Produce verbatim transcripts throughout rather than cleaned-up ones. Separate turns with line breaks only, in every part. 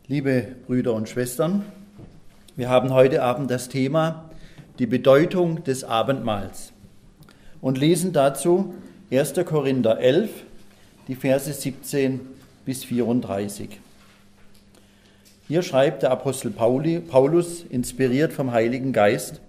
Liebe Brüder und Schwestern, wir haben heute Abend das Thema die Bedeutung des Abendmahls und lesen dazu erster Korinther elf, die Verse siebzehn bis vierunddreißig. Hier schreibt der Apostel Pauli, Paulus, inspiriert vom Heiligen Geist: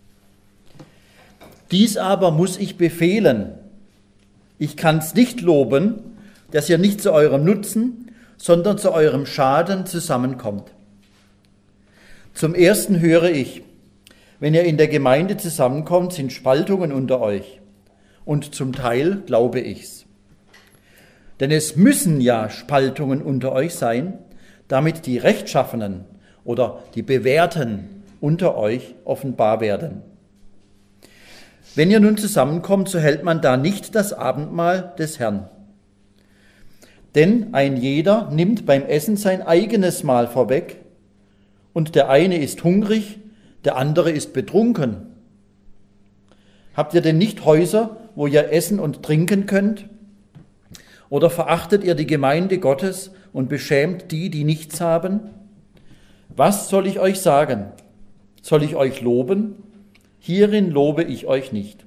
Dies aber muss ich befehlen. Ich kann es nicht loben, dass ihr nicht zu eurem Nutzen, sondern zu eurem Schaden zusammenkommt. Zum Ersten höre ich, wenn ihr in der Gemeinde zusammenkommt, sind Spaltungen unter euch. Und zum Teil glaube ich's. Denn es müssen ja Spaltungen unter euch sein, damit die Rechtschaffenen oder die Bewährten unter euch offenbar werden. Wenn ihr nun zusammenkommt, so hält man da nicht das Abendmahl des Herrn. Denn ein jeder nimmt beim Essen sein eigenes Mahl vorweg, und der eine ist hungrig, der andere ist betrunken. Habt ihr denn nicht Häuser, wo ihr essen und trinken könnt? Oder verachtet ihr die Gemeinde Gottes und beschämt die, die nichts haben? Was soll ich euch sagen? Soll ich euch loben? Hierin lobe ich euch nicht.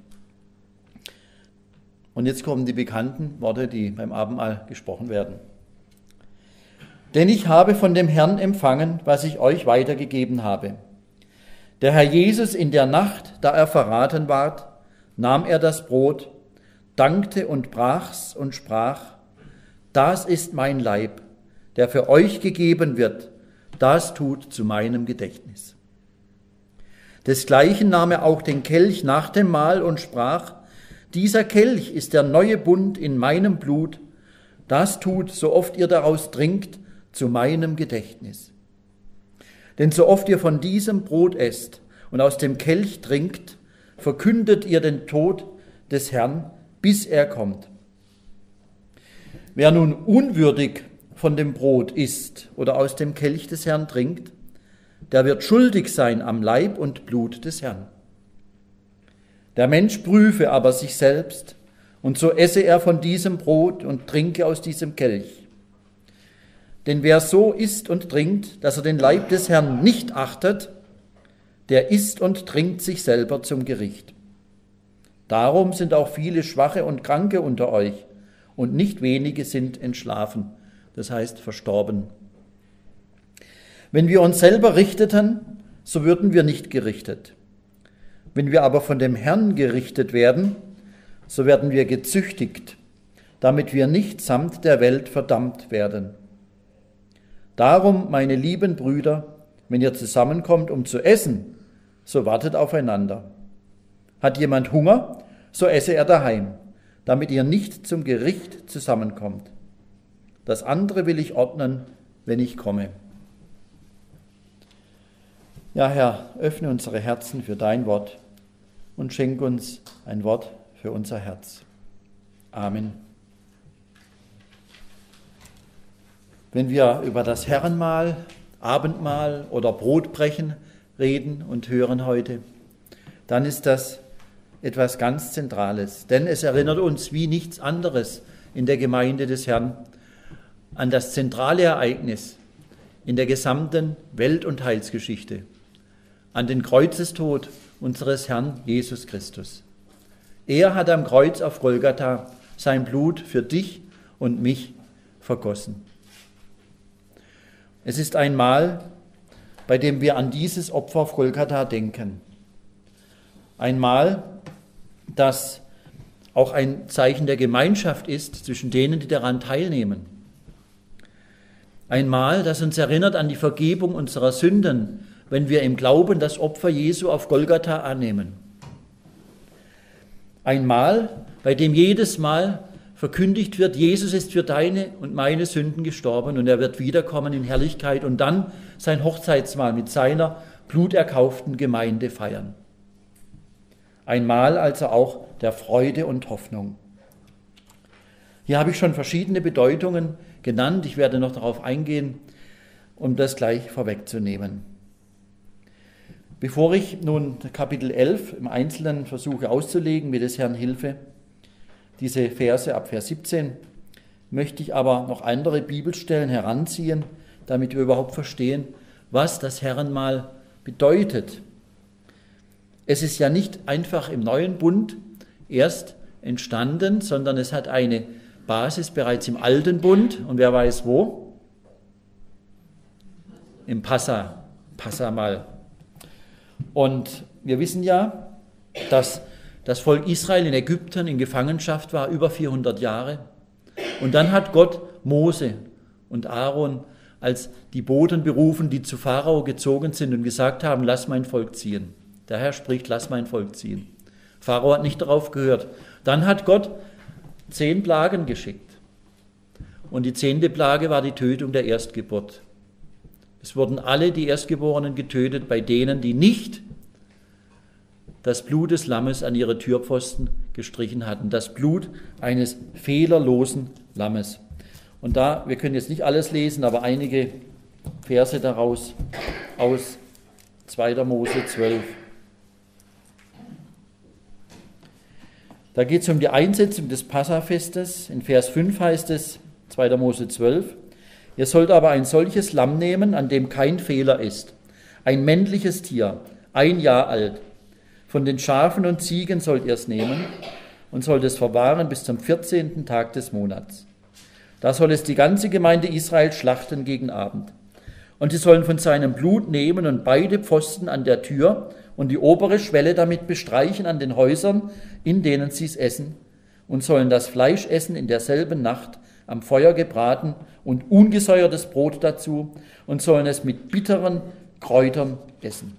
Und jetzt kommen die bekannten Worte, die beim Abendmahl gesprochen werden. Denn ich habe von dem Herrn empfangen, was ich euch weitergegeben habe. Der Herr Jesus in der Nacht, da er verraten ward, nahm er das Brot, dankte und brach's und sprach: Das ist mein Leib, der für euch gegeben wird, das tut zu meinem Gedächtnis. Desgleichen nahm er auch den Kelch nach dem Mahl und sprach: Dieser Kelch ist der neue Bund in meinem Blut, das tut, so oft ihr daraus trinkt, zu meinem Gedächtnis. Denn so oft ihr von diesem Brot esst und aus dem Kelch trinkt, verkündet ihr den Tod des Herrn, bis er kommt. Wer nun unwürdig von dem Brot isst oder aus dem Kelch des Herrn trinkt, der wird schuldig sein am Leib und Blut des Herrn. Der Mensch prüfe aber sich selbst, und so esse er von diesem Brot und trinke aus diesem Kelch. Denn wer so isst und trinkt, dass er den Leib des Herrn nicht achtet, der isst und trinkt sich selber zum Gericht. Darum sind auch viele Schwache und Kranke unter euch, und nicht wenige sind entschlafen, das heißt verstorben. Wenn wir uns selber richteten, so würden wir nicht gerichtet. Wenn wir aber von dem Herrn gerichtet werden, so werden wir gezüchtigt, damit wir nicht samt der Welt verdammt werden. Darum, meine lieben Brüder, wenn ihr zusammenkommt, um zu essen, so wartet aufeinander. Hat jemand Hunger, so esse er daheim, damit ihr nicht zum Gericht zusammenkommt. Das andere will ich ordnen, wenn ich komme. Ja, Herr, öffne unsere Herzen für dein Wort und schenk uns ein Wort für unser Herz. Amen. Wenn wir über das Herrenmahl, Abendmahl oder Brotbrechen reden und hören heute, dann ist das etwas ganz Zentrales, denn es erinnert uns wie nichts anderes in der Gemeinde des Herrn an das zentrale Ereignis in der gesamten Welt- und Heilsgeschichte, an den Kreuzestod unseres Herrn Jesus Christus. Er hat am Kreuz auf Golgatha sein Blut für dich und mich vergossen. Es ist ein Mahl, bei dem wir an dieses Opfer auf Golgatha denken. Ein Mahl, das auch ein Zeichen der Gemeinschaft ist zwischen denen, die daran teilnehmen. Ein Mahl, das uns erinnert an die Vergebung unserer Sünden, wenn wir im Glauben das Opfer Jesu auf Golgatha annehmen. Ein Mahl, bei dem jedes Mal verkündigt wird, Jesus ist für deine und meine Sünden gestorben und er wird wiederkommen in Herrlichkeit und dann sein Hochzeitsmahl mit seiner bluterkauften Gemeinde feiern. Ein Mahl also auch der Freude und Hoffnung. Hier habe ich schon verschiedene Bedeutungen genannt. Ich werde noch darauf eingehen, um das gleich vorwegzunehmen. Bevor ich nun Kapitel elf im Einzelnen versuche auszulegen, mit des Herrn Hilfe, diese Verse ab Vers siebzehn, möchte ich aber noch andere Bibelstellen heranziehen, damit wir überhaupt verstehen, was das Herrenmahl bedeutet. Es ist ja nicht einfach im neuen Bund erst entstanden, sondern es hat eine Basis bereits im alten Bund. Und wer weiß wo? Im Passa, Passamal. Und wir wissen ja, dass das Volk Israel in Ägypten in Gefangenschaft war, über vierhundert Jahre. Und dann hat Gott Mose und Aaron als die Boten berufen, die zu Pharao gezogen sind und gesagt haben, lass mein Volk ziehen. Der Herr spricht, lass mein Volk ziehen. Pharao hat nicht darauf gehört. Dann hat Gott zehn Plagen geschickt. Und die zehnte Plage war die Tötung der Erstgeburt. Es wurden alle die Erstgeborenen getötet, bei denen, die nicht das Blut des Lammes an ihre Türpfosten gestrichen hatten. Das Blut eines fehlerlosen Lammes. Und da, wir können jetzt nicht alles lesen, aber einige Verse daraus aus zweiter Mose zwölf. Da geht es um die Einsetzung des Passafestes. In Vers fünf heißt es, zweiter Mose zwölf, ihr sollt aber ein solches Lamm nehmen, an dem kein Fehler ist, ein männliches Tier, ein Jahr alt. Von den Schafen und Ziegen sollt ihr es nehmen und sollt es verwahren bis zum vierzehnten Tag des Monats. Da soll es die ganze Gemeinde Israel schlachten gegen Abend. Und sie sollen von seinem Blut nehmen und beide Pfosten an der Tür und die obere Schwelle damit bestreichen an den Häusern, in denen sie es essen, und sollen das Fleisch essen in derselben Nacht, am Feuer gebraten und ungesäuertes Brot dazu, und sollen es mit bitteren Kräutern essen.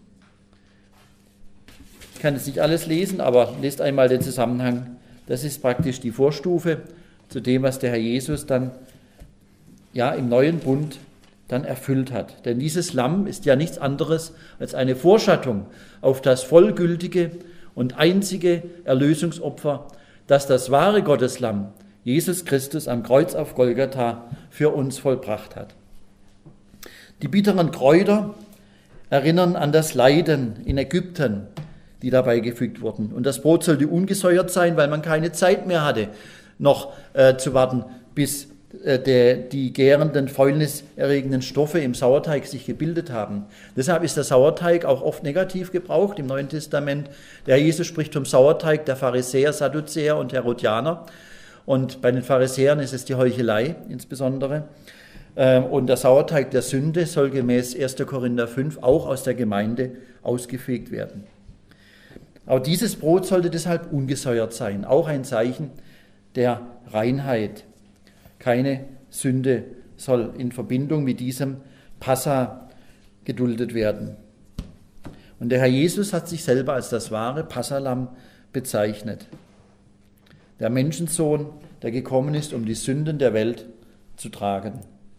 Ich kann jetzt nicht alles lesen, aber lest einmal den Zusammenhang. Das ist praktisch die Vorstufe zu dem, was der Herr Jesus dann ja im neuen Bund dann erfüllt hat. Denn dieses Lamm ist ja nichts anderes als eine Vorschattung auf das vollgültige und einzige Erlösungsopfer, das das wahre Gotteslamm, Jesus Christus am Kreuz auf Golgatha, für uns vollbracht hat. Die bitteren Kräuter erinnern an das Leiden in Ägypten, die dabei gefügt wurden. Und das Brot sollte ungesäuert sein, weil man keine Zeit mehr hatte, noch äh, zu warten, bis äh, der, die gärenden, fäulniserregenden Stoffe im Sauerteig sich gebildet haben. Deshalb ist der Sauerteig auch oft negativ gebraucht im Neuen Testament. Der Herr Jesus spricht vom Sauerteig der Pharisäer, Sadduzäer und Herodianer. Und bei den Pharisäern ist es die Heuchelei insbesondere. Und der Sauerteig der Sünde soll gemäß erster Korinther fünf auch aus der Gemeinde ausgefegt werden. Aber dieses Brot sollte deshalb ungesäuert sein, auch ein Zeichen der Reinheit. Keine Sünde soll in Verbindung mit diesem Passa geduldet werden. Und der Herr Jesus hat sich selber als das wahre Passahlamm bezeichnet. Der Menschensohn, der gekommen ist, um die Sünden der Welt zu tragen.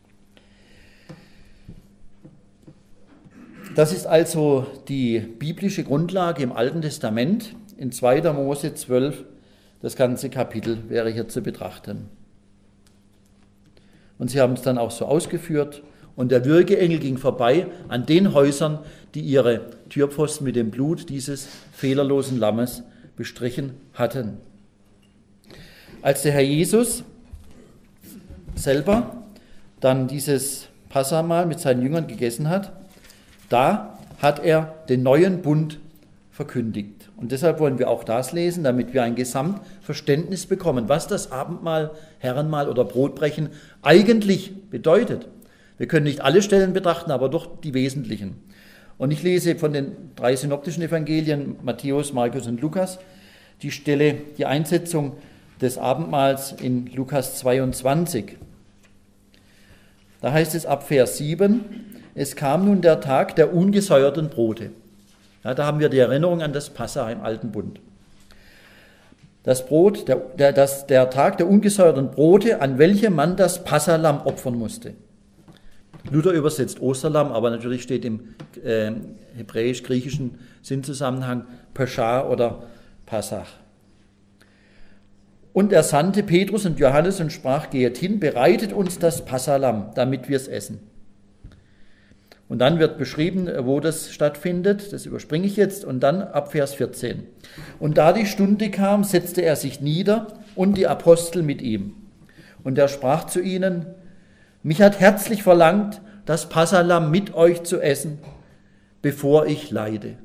Das ist also die biblische Grundlage im Alten Testament. In zweiter Mose zwölf, das ganze Kapitel wäre hier zu betrachten. Und sie haben es dann auch so ausgeführt. Und der Würgeengel ging vorbei an den Häusern, die ihre Türpfosten mit dem Blut dieses fehlerlosen Lammes bestrichen hatten. Als der Herr Jesus selber dann dieses Passahmahl mit seinen Jüngern gegessen hat, da hat er den neuen Bund verkündigt. Und deshalb wollen wir auch das lesen, damit wir ein Gesamtverständnis bekommen, was das Abendmahl, Herrenmahl oder Brotbrechen eigentlich bedeutet. Wir können nicht alle Stellen betrachten, aber doch die wesentlichen. Und ich lese von den drei synoptischen Evangelien, Matthäus, Markus und Lukas, die Stelle, die Einsetzung des Abendmahls in Lukas zweiundzwanzig. Da heißt es ab Vers sieben, es kam nun der Tag der ungesäuerten Brote. Ja, da haben wir die Erinnerung an das Passa im Alten Bund. Das Brot, der, der, das, der Tag der ungesäuerten Brote, an welchem man das Passalamm opfern musste. Luther übersetzt Osterlamm, aber natürlich steht im äh, hebräisch-griechischen Sinnzusammenhang Peschah oder Passach. Und er sandte Petrus und Johannes und sprach, geht hin, bereitet uns das Passalamm, damit wir es essen. Und dann wird beschrieben, wo das stattfindet, das überspringe ich jetzt, und dann ab Vers vierzehn. Und da die Stunde kam, setzte er sich nieder und die Apostel mit ihm. Und er sprach zu ihnen, mich hat herzlich verlangt, das Passalamm mit euch zu essen, bevor ich leide.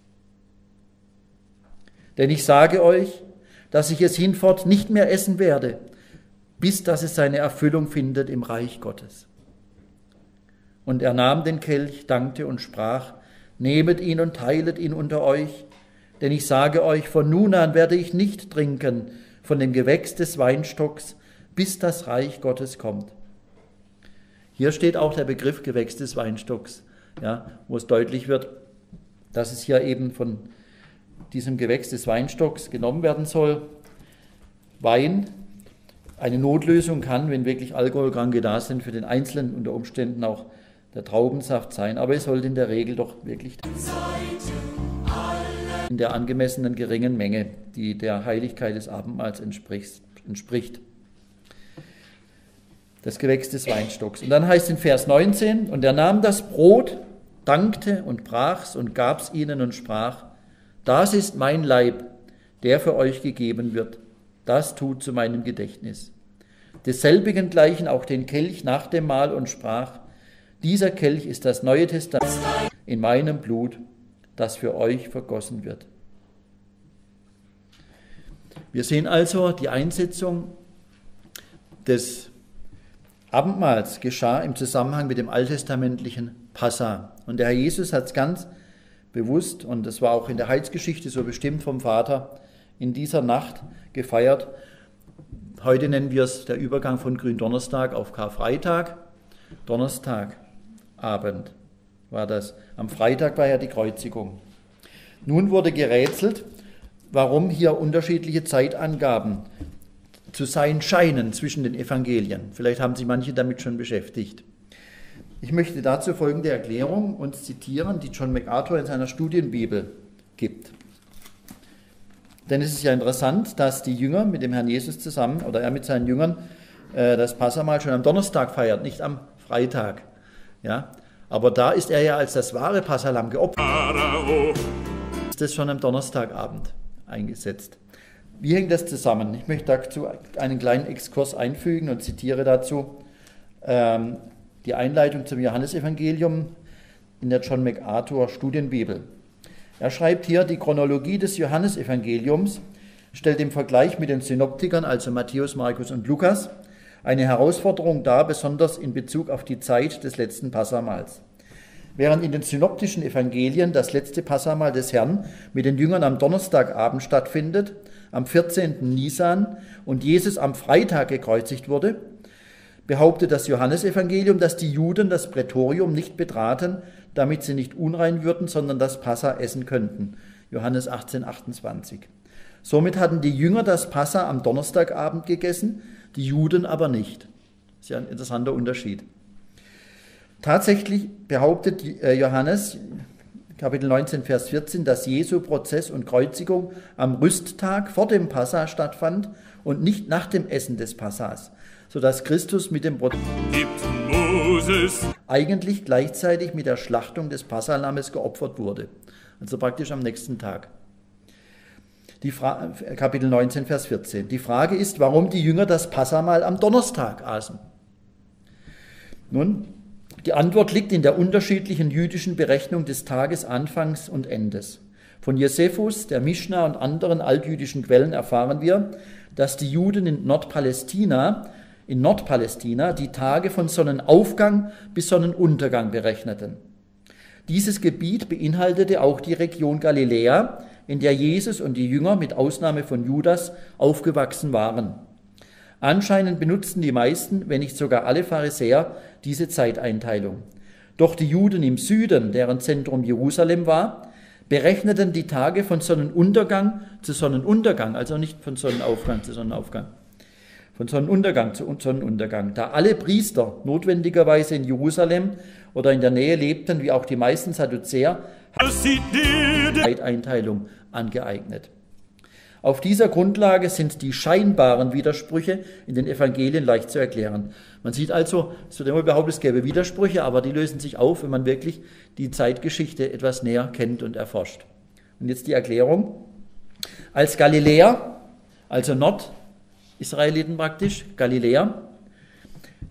Denn ich sage euch, dass ich es hinfort nicht mehr essen werde, bis dass es seine Erfüllung findet im Reich Gottes. Und er nahm den Kelch, dankte und sprach, nehmet ihn und teilet ihn unter euch, denn ich sage euch, von nun an werde ich nicht trinken von dem Gewächs des Weinstocks, bis das Reich Gottes kommt. Hier steht auch der Begriff Gewächs des Weinstocks, ja, wo es deutlich wird, dass es hier eben von diesem Gewächs des Weinstocks genommen werden soll. Wein, eine Notlösung kann, wenn wirklich Alkoholkranke da sind, für den Einzelnen unter Umständen auch der Traubensaft sein, aber es sollte in der Regel doch wirklich in der angemessenen geringen Menge, die der Heiligkeit des Abendmahls entspricht. Das Gewächs des Weinstocks. Und dann heißt es in Vers neunzehn, und er nahm das Brot, dankte und brach's und gab's ihnen und sprach, das ist mein Leib, der für euch gegeben wird. Das tut zu meinem Gedächtnis. Desselbigen gleichen auch den Kelch nach dem Mahl und sprach, dieser Kelch ist das Neue Testament in meinem Blut, das für euch vergossen wird. Wir sehen also, die Einsetzung des Abendmahls geschah im Zusammenhang mit dem alttestamentlichen Passa. Und der Herr Jesus hat es ganz bewusst, und das war auch in der Heilsgeschichte so bestimmt vom Vater, in dieser Nacht gefeiert. Heute nennen wir es der Übergang von Gründonnerstag auf Karfreitag. Donnerstagabend war das. Am Freitag war ja die Kreuzigung. Nun wurde gerätselt, warum hier unterschiedliche Zeitangaben zu sein scheinen zwischen den Evangelien. Vielleicht haben sich manche damit schon beschäftigt. Ich möchte dazu folgende Erklärung uns zitieren, die John MacArthur in seiner Studienbibel gibt. Denn es ist ja interessant, dass die Jünger mit dem Herrn Jesus zusammen, oder er mit seinen Jüngern, äh, das Passamal schon am Donnerstag feiert, nicht am Freitag. Ja? Aber da ist er ja als das wahre Passalam geopfert. Ist das schon am Donnerstagabend eingesetzt. Wie hängt das zusammen? Ich möchte dazu einen kleinen Exkurs einfügen und zitiere dazu ähm, die Einleitung zum Johannesevangelium in der John MacArthur Studienbibel. Er schreibt hier, die Chronologie des Johannesevangeliums stellt im Vergleich mit den Synoptikern, also Matthäus, Markus und Lukas, eine Herausforderung dar, besonders in Bezug auf die Zeit des letzten Passamals. Während in den synoptischen Evangelien das letzte Passamal des Herrn mit den Jüngern am Donnerstagabend stattfindet, am vierzehnten Nisan, und Jesus am Freitag gekreuzigt wurde, behauptet das Johannesevangelium, dass die Juden das Prätorium nicht betraten, damit sie nicht unrein würden, sondern das Passa essen könnten. Johannes achtzehn, achtundzwanzig. Somit hatten die Jünger das Passa am Donnerstagabend gegessen, die Juden aber nicht. Das ist ja ein interessanter Unterschied. Tatsächlich behauptet Johannes, Kapitel neunzehn, Vers vierzehn, dass Jesu Prozess und Kreuzigung am Rüsttag vor dem Passa stattfand und nicht nach dem Essen des Passas, sodass Christus mit dem Prozess eigentlich gleichzeitig mit der Schlachtung des Passalammes geopfert wurde, also praktisch am nächsten Tag. Die Fra- Kapitel neunzehn, Vers vierzehn. Die Frage ist, warum die Jünger das Passamal am Donnerstag aßen. Nun, die Antwort liegt in der unterschiedlichen jüdischen Berechnung des Tagesanfangs und Endes. Von Josephus, der Mischna und anderen altjüdischen Quellen erfahren wir, dass die Juden in Nordpalästina, in Nordpalästina die Tage von Sonnenaufgang bis Sonnenuntergang berechneten. Dieses Gebiet beinhaltete auch die Region Galiläa, in der Jesus und die Jünger mit Ausnahme von Judas aufgewachsen waren. Anscheinend benutzten die meisten, wenn nicht sogar alle Pharisäer, diese Zeiteinteilung. Doch die Juden im Süden, deren Zentrum Jerusalem war, berechneten die Tage von Sonnenuntergang zu Sonnenuntergang, also nicht von Sonnenaufgang zu Sonnenaufgang, von Sonnenuntergang zu Sonnenuntergang. Da alle Priester notwendigerweise in Jerusalem oder in der Nähe lebten, wie auch die meisten Sadduzäer, haben die Zeiteinteilung angeeignet. Auf dieser Grundlage sind die scheinbaren Widersprüche in den Evangelien leicht zu erklären. Man sieht also, es wird immer behauptet, es gäbe Widersprüche, aber die lösen sich auf, wenn man wirklich die Zeitgeschichte etwas näher kennt und erforscht. Und jetzt die Erklärung. Als Galiläer, also Nordisraeliten praktisch, Galiläer,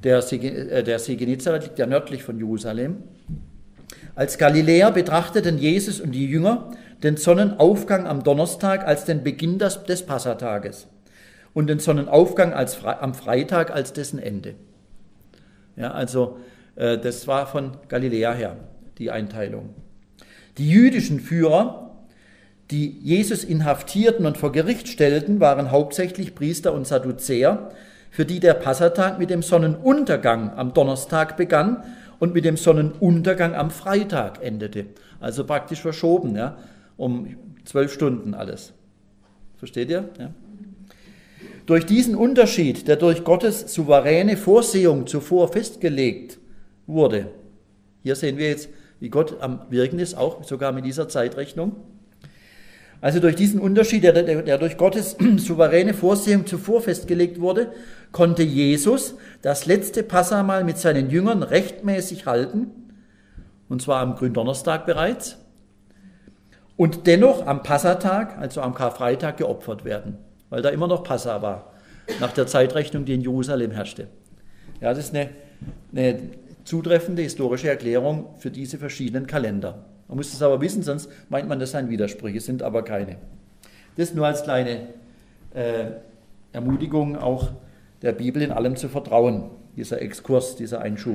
Der See, äh, der See Genezareth liegt ja nördlich von Jerusalem. Als Galiläer betrachteten Jesus und die Jünger den Sonnenaufgang am Donnerstag als den Beginn des, des Passatages und den Sonnenaufgang als, am Freitag als dessen Ende. Ja, also äh, das war von Galiläa her, die Einteilung. Die jüdischen Führer, die Jesus inhaftierten und vor Gericht stellten, waren hauptsächlich Priester und Sadduzäer, für die der Passatag mit dem Sonnenuntergang am Donnerstag begann und mit dem Sonnenuntergang am Freitag endete. Also praktisch verschoben, ja, um zwölf Stunden alles. Versteht ihr? Ja. Durch diesen Unterschied, der durch Gottes souveräne Vorsehung zuvor festgelegt wurde, hier sehen wir jetzt, wie Gott am Wirken ist, auch sogar mit dieser Zeitrechnung. Also durch diesen Unterschied, der, der, der durch Gottes souveräne Vorsehung zuvor festgelegt wurde, konnte Jesus das letzte Passamal mit seinen Jüngern rechtmäßig halten, und zwar am Gründonnerstag bereits, und dennoch am Passatag, also am Karfreitag, geopfert werden, weil da immer noch Passa war, nach der Zeitrechnung, die in Jerusalem herrschte. Ja, das ist eine, eine zutreffende historische Erklärung für diese verschiedenen Kalender. Man muss es aber wissen, sonst meint man, das seien Widersprüche, sind aber keine. Das nur als kleine äh, Ermutigung, auch der Bibel in allem zu vertrauen, dieser Exkurs, dieser Einschub.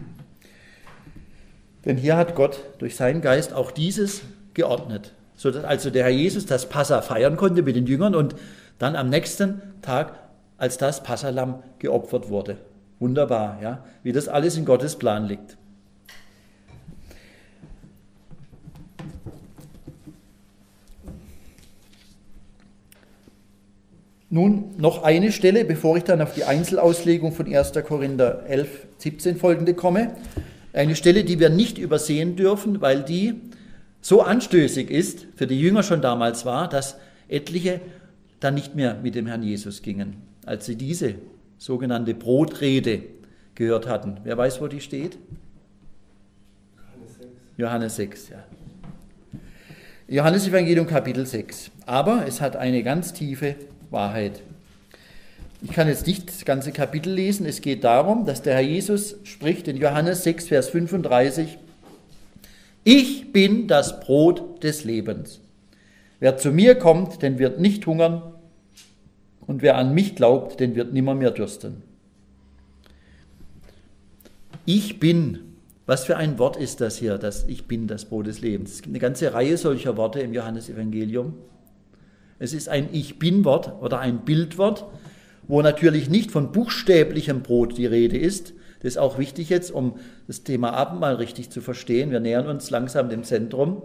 Denn hier hat Gott durch seinen Geist auch dieses geordnet, sodass also der Herr Jesus das Passa feiern konnte mit den Jüngern und dann am nächsten Tag als das Passahlamm geopfert wurde. Wunderbar, ja, wie das alles in Gottes Plan liegt. Nun noch eine Stelle, bevor ich dann auf die Einzelauslegung von erster Korinther elf, siebzehn folgende komme. Eine Stelle, die wir nicht übersehen dürfen, weil die so anstößig ist, für die Jünger schon damals war, dass etliche dann nicht mehr mit dem Herrn Jesus gingen, als sie diese sogenannte Brotrede gehört hatten. Wer weiß, wo die steht? Johannes sechs. Johannes sechs, ja. Johannes Evangelium Kapitel sechs. Aber es hat eine ganz tiefe Wahrheit. Ich kann jetzt nicht das ganze Kapitel lesen. Es geht darum, dass der Herr Jesus spricht in Johannes sechs, Vers fünfunddreißig: Ich bin das Brot des Lebens. Wer zu mir kommt, den wird nicht hungern, und wer an mich glaubt, den wird nimmermehr dürsten. Ich bin, was für ein Wort ist das hier, das Ich bin das Brot des Lebens? Es gibt eine ganze Reihe solcher Worte im Johannesevangelium. Es ist ein Ich-Bin-Wort oder ein Bildwort, wo natürlich nicht von buchstäblichem Brot die Rede ist. Das ist auch wichtig jetzt, um das Thema Abendmahl richtig zu verstehen. Wir nähern uns langsam dem Zentrum.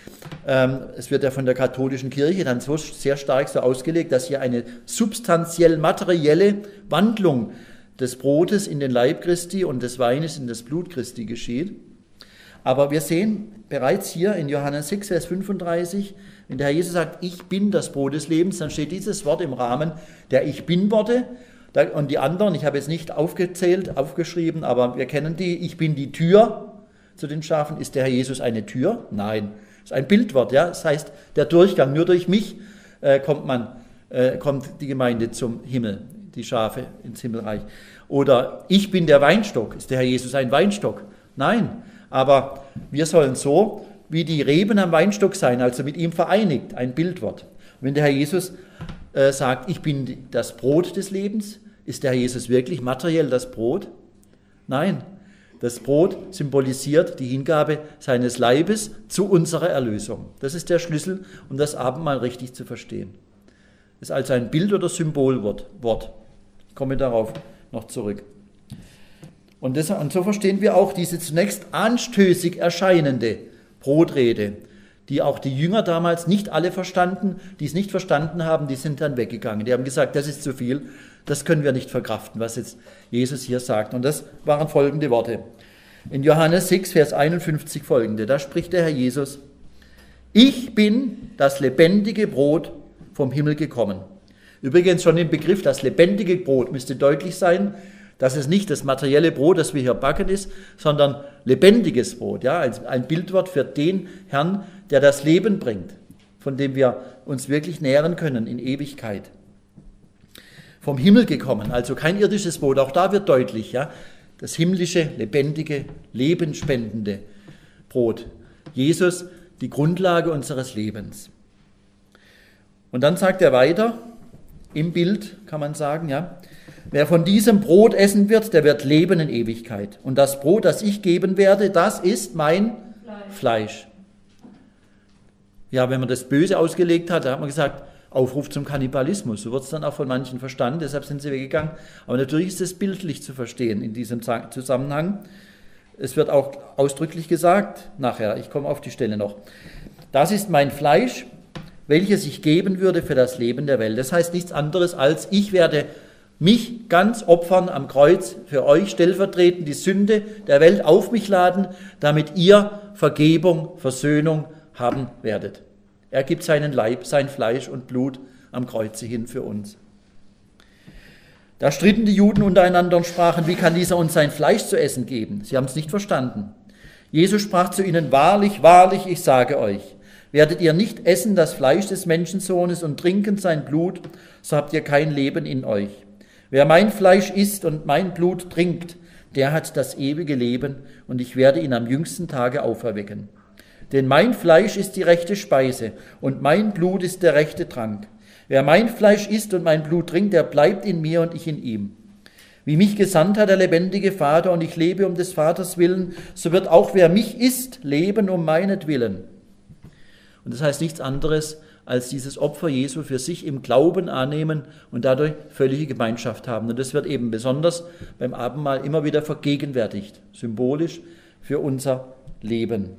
Es wird ja von der katholischen Kirche dann so sehr stark so ausgelegt, dass hier eine substanziell materielle Wandlung des Brotes in den Leib Christi und des Weines in das Blut Christi geschieht. Aber wir sehen bereits hier in Johannes sechs, Vers fünfunddreißig, wenn der Herr Jesus sagt, ich bin das Brot des Lebens, dann steht dieses Wort im Rahmen der Ich-Bin-Worte. Und die anderen, ich habe jetzt nicht aufgezählt, aufgeschrieben, aber wir kennen die, ich bin die Tür zu den Schafen. Ist der Herr Jesus eine Tür? Nein, das ist ein Bildwort. Ja? Das heißt, der Durchgang, nur durch mich äh, kommt, man, äh, kommt die Gemeinde zum Himmel, die Schafe ins Himmelreich. Oder ich bin der Weinstock. Ist der Herr Jesus ein Weinstock? Nein, aber wir sollen so wie die Reben am Weinstock sein, also mit ihm vereinigt, ein Bildwort. Und wenn der Herr Jesus äh, sagt, ich bin das Brot des Lebens, ist der Herr Jesus wirklich materiell das Brot? Nein, das Brot symbolisiert die Hingabe seines Leibes zu unserer Erlösung. Das ist der Schlüssel, um das Abendmahl richtig zu verstehen. Das ist also ein Bild- oder Symbolwort. Wort. Ich komme darauf noch zurück. Und, das, und so verstehen wir auch diese zunächst anstößig erscheinende Brotrede, die auch die Jünger damals nicht alle verstanden, die es nicht verstanden haben, die sind dann weggegangen. Die haben gesagt, das ist zu viel, das können wir nicht verkraften, was jetzt Jesus hier sagt. Und das waren folgende Worte. In Johannes sechs, Vers einundfünfzig folgende, da spricht der Herr Jesus: Ich bin das lebendige Brot vom Himmel gekommen. Übrigens schon im Begriff, das lebendige Brot müsste deutlich sein, dass es nicht das materielle Brot, das wir hier backen, ist, sondern lebendiges Brot. Ja, ein Bildwort für den Herrn, der das Leben bringt, von dem wir uns wirklich nähren können in Ewigkeit. vom Himmel gekommen, also kein irdisches Brot. Auch da wird deutlich, ja, das himmlische, lebendige, lebensspendende Brot. Jesus, die Grundlage unseres Lebens. Und dann sagt er weiter, im Bild kann man sagen, ja, wer von diesem Brot essen wird, der wird leben in Ewigkeit. Und das Brot, das ich geben werde, das ist mein Fleisch. Fleisch. Ja, wenn man das böse ausgelegt hat, da hat man gesagt, Aufruf zum Kannibalismus. So wird es dann auch von manchen verstanden, deshalb sind sie weggegangen. Aber natürlich ist es bildlich zu verstehen in diesem Zusammenhang. Es wird auch ausdrücklich gesagt, nachher, ich komme auf die Stelle noch, das ist mein Fleisch, welches ich geben würde für das Leben der Welt. Das heißt nichts anderes als, ich werde mich ganz opfern am Kreuz für euch, stellvertretend die Sünde der Welt auf mich laden, damit ihr Vergebung, Versöhnung haben werdet. Er gibt seinen Leib, sein Fleisch und Blut am Kreuze hin für uns. Da stritten die Juden untereinander und sprachen, wie kann dieser uns sein Fleisch zu essen geben? Sie haben es nicht verstanden. Jesus sprach zu ihnen, wahrlich, wahrlich, ich sage euch, werdet ihr nicht essen das Fleisch des Menschensohnes und trinken sein Blut, so habt ihr kein Leben in euch. Wer mein Fleisch isst und mein Blut trinkt, der hat das ewige Leben und ich werde ihn am jüngsten Tage auferwecken. Denn mein Fleisch ist die rechte Speise und mein Blut ist der rechte Trank. Wer mein Fleisch isst und mein Blut trinkt, der bleibt in mir und ich in ihm. Wie mich gesandt hat der lebendige Vater und ich lebe um des Vaters willen, so wird auch wer mich isst, leben um meinetwillen. Und das heißt nichts anderes, als dieses Opfer Jesu für sich im Glauben annehmen und dadurch völlige Gemeinschaft haben. Und das wird eben besonders beim Abendmahl immer wieder vergegenwärtigt, symbolisch für unser Leben.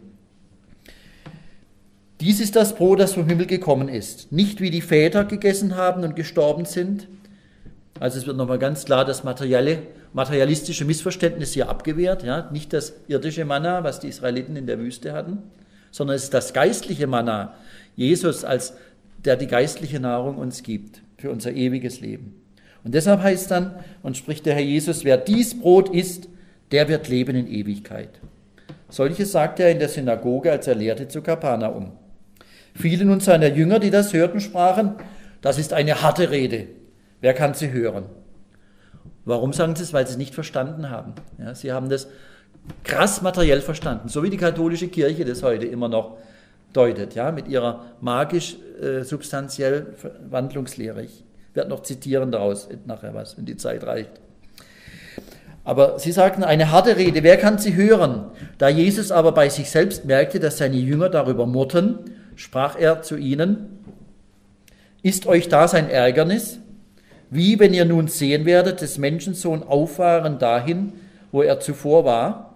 Dies ist das Brot, das vom Himmel gekommen ist. Nicht wie die Väter gegessen haben und gestorben sind. Also es wird nochmal ganz klar das materielle, materialistische Missverständnis hier abgewehrt. Ja? Nicht das irdische Manna, was die Israeliten in der Wüste hatten, sondern es ist das geistliche Manna. Jesus, als der die geistliche Nahrung uns gibt für unser ewiges Leben. Und deshalb heißt dann, und spricht der Herr Jesus, wer dies Brot isst, der wird leben in Ewigkeit. Solches sagte er in der Synagoge, als er lehrte zu Kapernaum. Viele nun seiner Jünger, die das hörten, sprachen, das ist eine harte Rede. Wer kann sie hören? Warum sagen sie es? Weil sie es nicht verstanden haben. Ja, sie haben das krass materiell verstanden, so wie die katholische Kirche das heute immer noch deutet, ja, mit ihrer magisch-substanziell äh, Wandlungslehre. Ich werde noch zitieren daraus nachher was, wenn die Zeit reicht. Aber sie sagten, eine harte Rede, wer kann sie hören? Da Jesus aber bei sich selbst merkte, dass seine Jünger darüber murrten, sprach er zu ihnen, ist euch das ein Ärgernis? Wie, wenn ihr nun sehen werdet, des Menschensohn auffahren dahin, wo er zuvor war?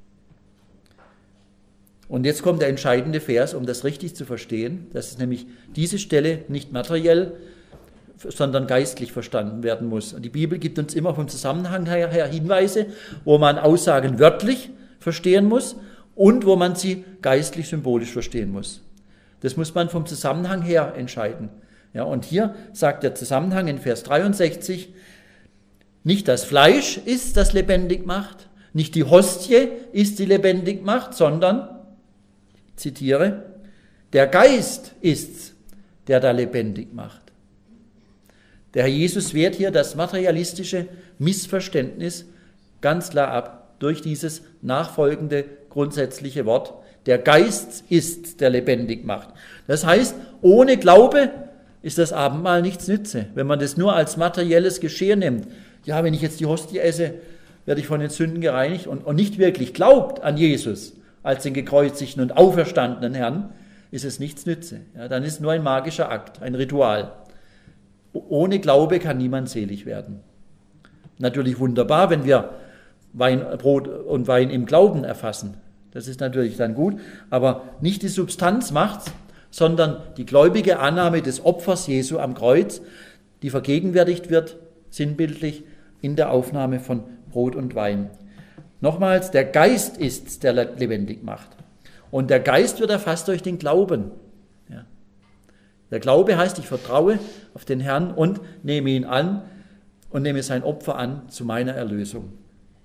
Und jetzt kommt der entscheidende Vers, um das richtig zu verstehen, dass nämlich diese Stelle nicht materiell, sondern geistlich verstanden werden muss. Und die Bibel gibt uns immer vom Zusammenhang her Hinweise, wo man Aussagen wörtlich verstehen muss und wo man sie geistlich symbolisch verstehen muss. Das muss man vom Zusammenhang her entscheiden. Ja, und hier sagt der Zusammenhang in Vers dreiundsechzig, nicht das Fleisch ist, das lebendig macht, nicht die Hostie ist, die lebendig macht, sondern, ich zitiere, der Geist ist's, der da lebendig macht. Der Herr Jesus wehrt hier das materialistische Missverständnis ganz klar ab durch dieses nachfolgende grundsätzliche Wort. Der Geist ist, der lebendig macht. Das heißt, ohne Glaube ist das Abendmahl nichts nütze. Wenn man das nur als materielles Geschehen nimmt, ja, wenn ich jetzt die Hostie esse, werde ich von den Sünden gereinigt und, und nicht wirklich glaubt an Jesus als den gekreuzigten und auferstandenen Herrn, ist es nichts nütze. Ja, dann ist es nur ein magischer Akt, ein Ritual. Ohne Glaube kann niemand selig werden. Natürlich wunderbar, wenn wir Wein, Brot und Wein im Glauben erfassen. Das ist natürlich dann gut, aber nicht die Substanz macht's, sondern die gläubige Annahme des Opfers Jesu am Kreuz, die vergegenwärtigt wird, sinnbildlich, in der Aufnahme von Brot und Wein. Nochmals, der Geist ist's, der lebendig macht. Und der Geist wird erfasst durch den Glauben. Ja. Der Glaube heißt, ich vertraue auf den Herrn und nehme ihn an und nehme sein Opfer an zu meiner Erlösung.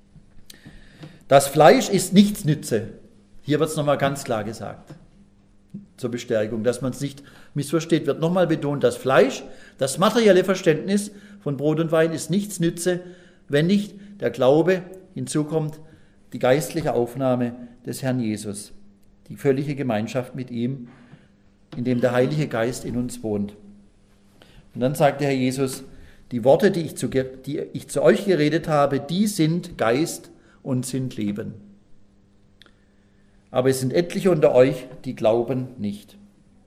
Das Fleisch ist nichts nütze. Hier wird es nochmal ganz klar gesagt. zur Bestärkung, dass man es nicht missversteht, wird nochmal betont, das Fleisch, das materielle Verständnis von Brot und Wein ist nichts nütze, wenn nicht der Glaube hinzukommt, die geistliche Aufnahme des Herrn Jesus, die völlige Gemeinschaft mit ihm, in dem der Heilige Geist in uns wohnt. Und dann sagt der Herr Jesus, die Worte, die ich, zu, die ich zu euch geredet habe, die sind Geist und sind Leben. Aber es sind etliche unter euch, die glauben nicht.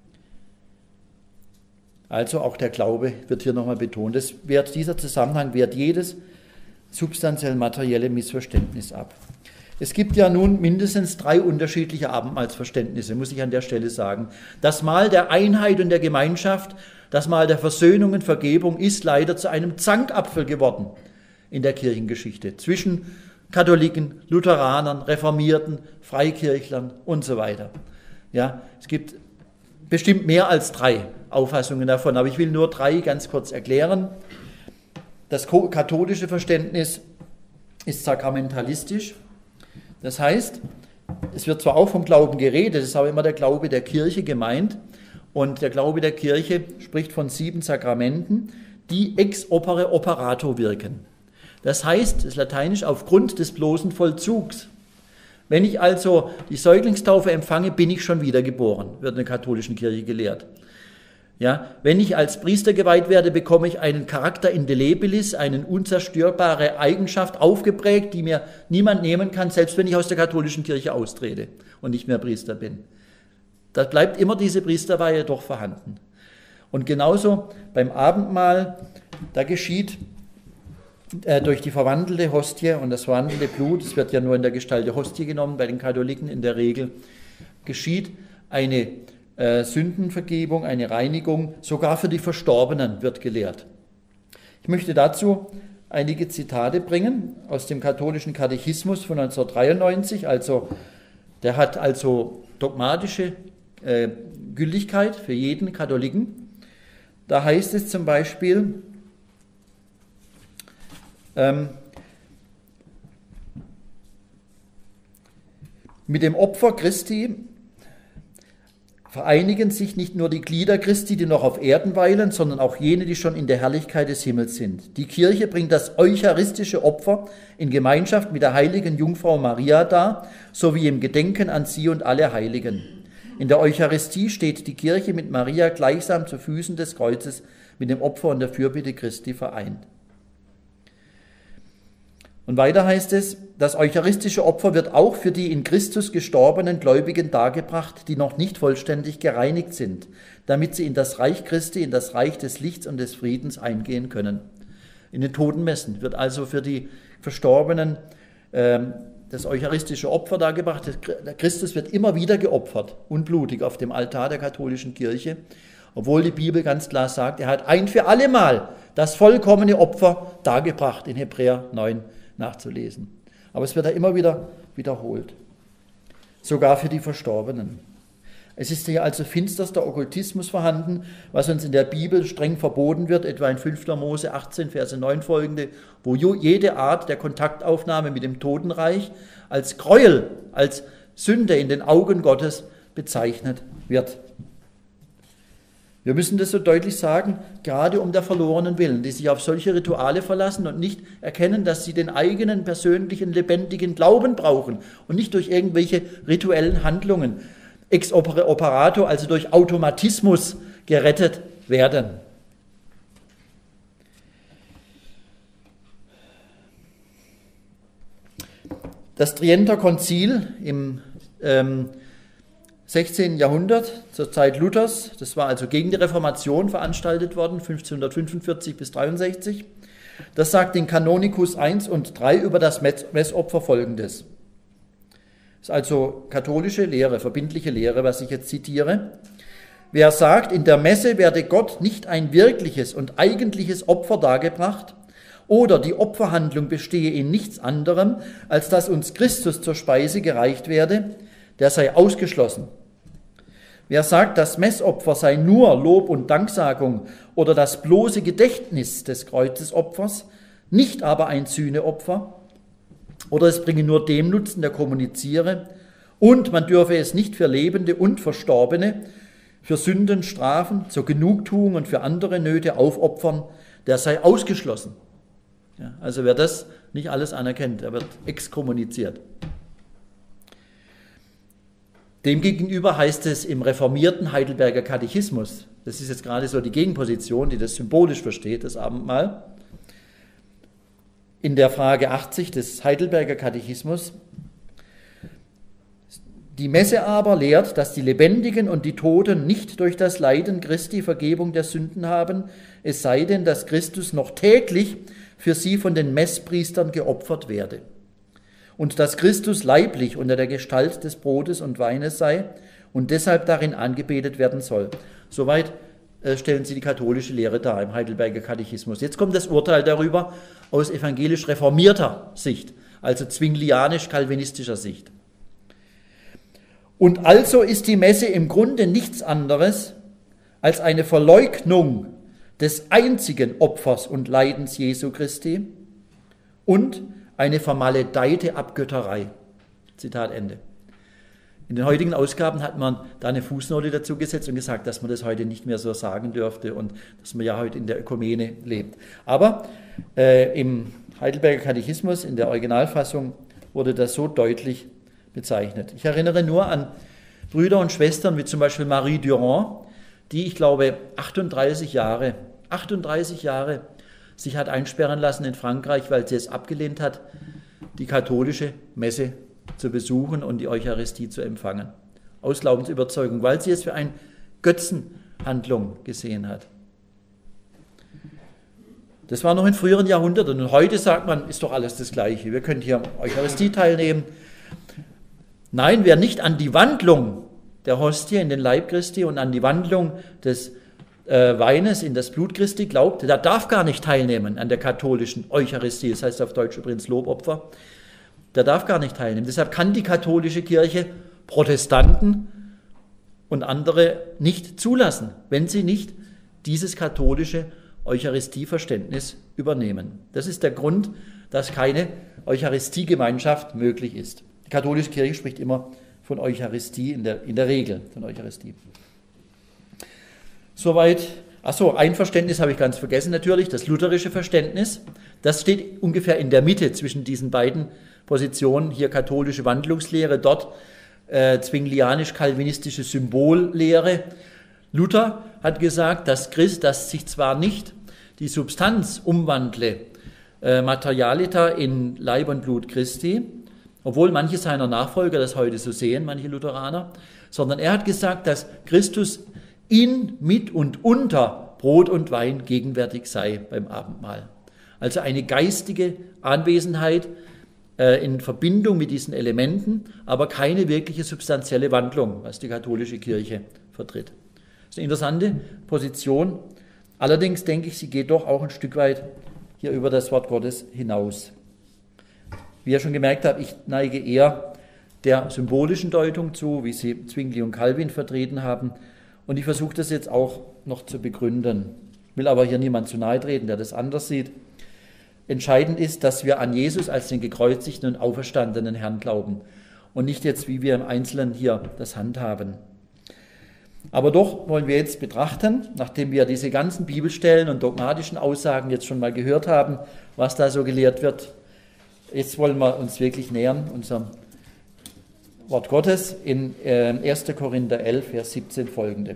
Also auch der Glaube wird hier nochmal betont. Das wehrt, dieser Zusammenhang wehrt jedes substanziell materielle Missverständnis ab. Es gibt ja nun mindestens drei unterschiedliche Abendmahlsverständnisse, muss ich an der Stelle sagen. Das Mahl der Einheit und der Gemeinschaft, das Mahl der Versöhnung und Vergebung ist leider zu einem Zankapfel geworden in der Kirchengeschichte zwischen Katholiken, Lutheranern, Reformierten, Freikirchlern und so weiter. Ja, es gibt bestimmt mehr als drei Auffassungen davon, aber ich will nur drei ganz kurz erklären. Das katholische Verständnis ist sakramentalistisch. Das heißt, es wird zwar auch vom Glauben geredet, es ist aber immer der Glaube der Kirche gemeint. Und der Glaube der Kirche spricht von sieben Sakramenten, die ex opere operato wirken. Das heißt, das ist lateinisch, aufgrund des bloßen Vollzugs. Wenn ich also die Säuglingstaufe empfange, bin ich schon wiedergeboren, wird in der katholischen Kirche gelehrt. Ja, wenn ich als Priester geweiht werde, bekomme ich einen Charakter indelebilis, eine unzerstörbare Eigenschaft aufgeprägt, die mir niemand nehmen kann, selbst wenn ich aus der katholischen Kirche austrete und nicht mehr Priester bin. Da bleibt immer diese Priesterweihe doch vorhanden. Und genauso beim Abendmahl, da geschieht äh, durch die verwandelte Hostie und das verwandelte Blut, es wird ja nur in der Gestalt der Hostie genommen, bei den Katholiken in der Regel, geschieht eine äh, Sündenvergebung, eine Reinigung, sogar für die Verstorbenen wird gelehrt. Ich möchte dazu einige Zitate bringen aus dem katholischen Katechismus von neunzehnhundertdreiundneunzig, also der hat also dogmatische äh, Gültigkeit für jeden Katholiken. Da heißt es zum Beispiel, ähm, mit dem Opfer Christi vereinigen sich nicht nur die Glieder Christi, die noch auf Erden weilen, sondern auch jene, die schon in der Herrlichkeit des Himmels sind. Die Kirche bringt das eucharistische Opfer in Gemeinschaft mit der heiligen Jungfrau Maria dar, sowie im Gedenken an sie und alle Heiligen. In der Eucharistie steht die Kirche mit Maria gleichsam zu Füßen des Kreuzes mit dem Opfer und der Fürbitte Christi vereint. Und weiter heißt es, das eucharistische Opfer wird auch für die in Christus gestorbenen Gläubigen dargebracht, die noch nicht vollständig gereinigt sind, damit sie in das Reich Christi, in das Reich des Lichts und des Friedens eingehen können. In den Totenmessen wird also für die Verstorbenen ähm, das eucharistische Opfer dargebracht. Der Christus wird immer wieder geopfert, unblutig auf dem Altar der katholischen Kirche, obwohl die Bibel ganz klar sagt, er hat ein für alle Mal das vollkommene Opfer dargebracht, in Hebräer neun nachzulesen. Aber es wird da immer wieder wiederholt, sogar für die Verstorbenen. Es ist hier also finsterster Okkultismus vorhanden, was uns in der Bibel streng verboten wird, etwa in fünfter Mose achtzehn, Verse neun folgende, wo jede Art der Kontaktaufnahme mit dem Totenreich als Gräuel, als Sünde in den Augen Gottes bezeichnet wird. Wir müssen das so deutlich sagen, gerade um der Verlorenen willen, die sich auf solche Rituale verlassen und nicht erkennen, dass sie den eigenen persönlichen, lebendigen Glauben brauchen und nicht durch irgendwelche rituellen Handlungen ex operato, also durch Automatismus gerettet werden. Das Trienter Konzil im ähm, sechzehnten Jahrhundert, zur Zeit Luthers, das war also gegen die Reformation veranstaltet worden, fünfzehnhundertfünfundvierzig bis dreiundsechzig, das sagt in Kanonikus eins und drei über das Messopfer Folgendes. Das ist also katholische Lehre, verbindliche Lehre, was ich jetzt zitiere. Wer sagt, in der Messe werde Gott nicht ein wirkliches und eigentliches Opfer dargebracht oder die Opferhandlung bestehe in nichts anderem, als dass uns Christus zur Speise gereicht werde, der sei ausgeschlossen. Wer sagt, das Messopfer sei nur Lob und Danksagung oder das bloße Gedächtnis des Kreuzesopfers, nicht aber ein Sühneopfer, oder es bringe nur dem Nutzen, der kommuniziere, Und man dürfe es nicht für Lebende und Verstorbene, für Sünden strafen, zur Genugtuung und für andere Nöte aufopfern, der sei ausgeschlossen. Ja, also wer das nicht alles anerkennt, der wird exkommuniziert. Demgegenüber heißt es im reformierten Heidelberger Katechismus, das ist jetzt gerade so die Gegenposition, die das symbolisch versteht, das Abendmahl, in der Frage achtzig des Heidelberger Katechismus: Die Messe aber lehrt, dass die Lebendigen und die Toten nicht durch das Leiden Christi Vergebung der Sünden haben, es sei denn, dass Christus noch täglich für sie von den Messpriestern geopfert werde. Und dass Christus leiblich unter der Gestalt des Brotes und Weines sei und deshalb darin angebetet werden soll. Soweit äh, stellen sie die katholische Lehre dar im Heidelberger Katechismus. Jetzt kommt das Urteil darüber aus evangelisch reformierter Sicht, also zwinglianisch-calvinistischer Sicht. Und also ist die Messe im Grunde nichts anderes als eine Verleugnung des einzigen Opfers und Leidens Jesu Christi und eine vermaledeite Abgötterei. Zitat Ende. In den heutigen Ausgaben hat man da eine Fußnote dazu gesetzt und gesagt, dass man das heute nicht mehr so sagen dürfte und dass man ja heute in der Ökumene lebt. Aber äh, im Heidelberger Katechismus, in der Originalfassung, wurde das so deutlich bezeichnet. Ich erinnere nur an Brüder und Schwestern wie zum Beispiel Marie Durand, die, ich glaube, achtunddreißig Jahre, achtunddreißig Jahre sich hat einsperren lassen in Frankreich, weil sie es abgelehnt hat, die katholische Messe zu besuchen und die Eucharistie zu empfangen. Aus Glaubensüberzeugung, weil sie es für eine Götzenhandlung gesehen hat. Das war noch in früheren Jahrhunderten und heute sagt man, ist doch alles das Gleiche. Wir können hier am Eucharistie teilnehmen. Nein, wer nicht an die Wandlung der Hostie in den Leib Christi und an die Wandlung des äh, Weines in das Blut Christi glaubt, der darf gar nicht teilnehmen an der katholischen Eucharistie, das heißt auf Deutsch übrigens Lobopfer, der darf gar nicht teilnehmen. Deshalb kann die katholische Kirche Protestanten und andere nicht zulassen, wenn sie nicht dieses katholische Eucharistieverständnis übernehmen. Das ist der Grund, dass keine Eucharistiegemeinschaft möglich ist. Die katholische Kirche spricht immer von Eucharistie, in der, in der Regel von Eucharistie. Soweit, achso, ein Verständnis habe ich ganz vergessen natürlich, das lutherische Verständnis. Das steht ungefähr in der Mitte zwischen diesen beiden Positionen, hier katholische Wandlungslehre, dort äh, zwinglianisch-calvinistische Symbollehre. Luther hat gesagt, dass Christ, dass sich zwar nicht die Substanz umwandle, äh, Materialita in Leib und Blut Christi, obwohl manche seiner Nachfolger das heute so sehen, manche Lutheraner, sondern er hat gesagt, dass Christus in, mit und unter Brot und Wein gegenwärtig sei beim Abendmahl. Also eine geistige Anwesenheit äh, in Verbindung mit diesen Elementen, aber keine wirkliche substanzielle Wandlung, was die katholische Kirche vertritt. Das ist eine interessante Position. Allerdings denke ich, sie geht doch auch ein Stück weit hier über das Wort Gottes hinaus. Wie ihr schon gemerkt habt, ich neige eher der symbolischen Deutung zu, wie sie Zwingli und Calvin vertreten haben. Und ich versuche das jetzt auch noch zu begründen. Ich will aber hier niemand zu nahe treten, der das anders sieht. Entscheidend ist, dass wir an Jesus als den gekreuzigten und auferstandenen Herrn glauben und nicht jetzt, wie wir im Einzelnen hier das handhaben. Aber doch wollen wir jetzt betrachten, nachdem wir diese ganzen Bibelstellen und dogmatischen Aussagen jetzt schon mal gehört haben, was da so gelehrt wird. Jetzt wollen wir uns wirklich nähern, unserem Wort Gottes in erster Korinther elf, Vers siebzehn folgende.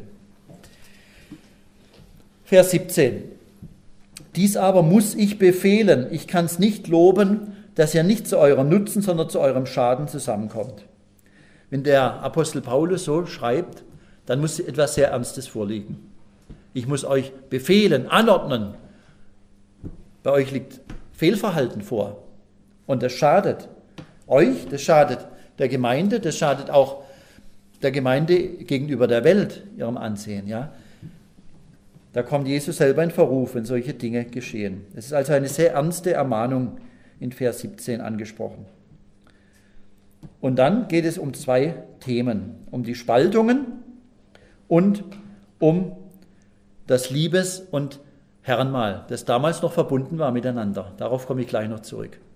Vers siebzehn. Dies aber muss ich befehlen, ich kann es nicht loben, dass ihr nicht zu eurem Nutzen, sondern zu eurem Schaden zusammenkommt. Wenn der Apostel Paulus so schreibt, dann muss etwas sehr Ernstes vorliegen. Ich muss euch befehlen, anordnen. Bei euch liegt Fehlverhalten vor. Und das schadet euch, das schadet der Gemeinde, das schadet auch der Gemeinde gegenüber der Welt, ihrem Ansehen. Ja? Da kommt Jesus selber in Verruf, wenn solche Dinge geschehen. Es ist also eine sehr ernste Ermahnung in Vers siebzehn angesprochen. Und dann geht es um zwei Themen, um die Spaltungen und um das Liebes- und Herrenmahl, das damals noch verbunden war miteinander. Darauf komme ich gleich noch zurück.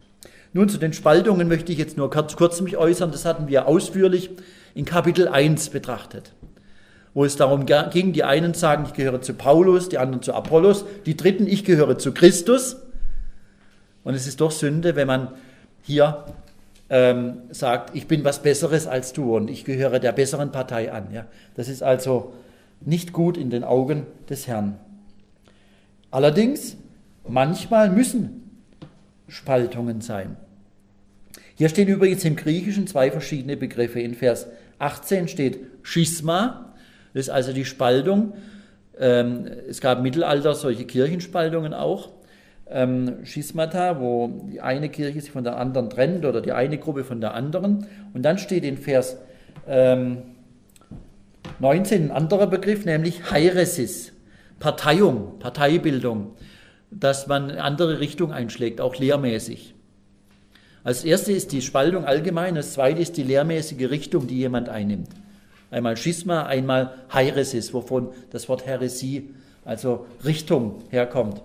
Nun, zu den Spaltungen möchte ich jetzt nur kurz, kurz mich äußern. Das hatten wir ausführlich in Kapitel eins betrachtet, wo es darum ging, die einen sagen, ich gehöre zu Paulus, die anderen zu Apollos, die dritten, ich gehöre zu Christus. Und es ist doch Sünde, wenn man hier ähm, sagt, ich bin was Besseres als du und ich gehöre der besseren Partei an. Ja? Das ist also nicht gut in den Augen des Herrn. Allerdings, manchmal müssen Spaltungen sein. Hier stehen übrigens im Griechischen zwei verschiedene Begriffe. In Vers achtzehn steht Schisma, das ist also die Spaltung. Ähm, es gab im Mittelalter solche Kirchenspaltungen auch. Ähm, Schismata, wo die eine Kirche sich von der anderen trennt oder die eine Gruppe von der anderen. Und dann steht in Vers ähm, neunzehn ein anderer Begriff, nämlich Hairesis, Parteiung, Parteibildung, dass man eine andere Richtung einschlägt, auch lehrmäßig. Als erste ist die Spaltung allgemein, als zweite ist die lehrmäßige Richtung, die jemand einnimmt. Einmal Schisma, einmal Hairesis, wovon das Wort Häresie, also Richtung, herkommt.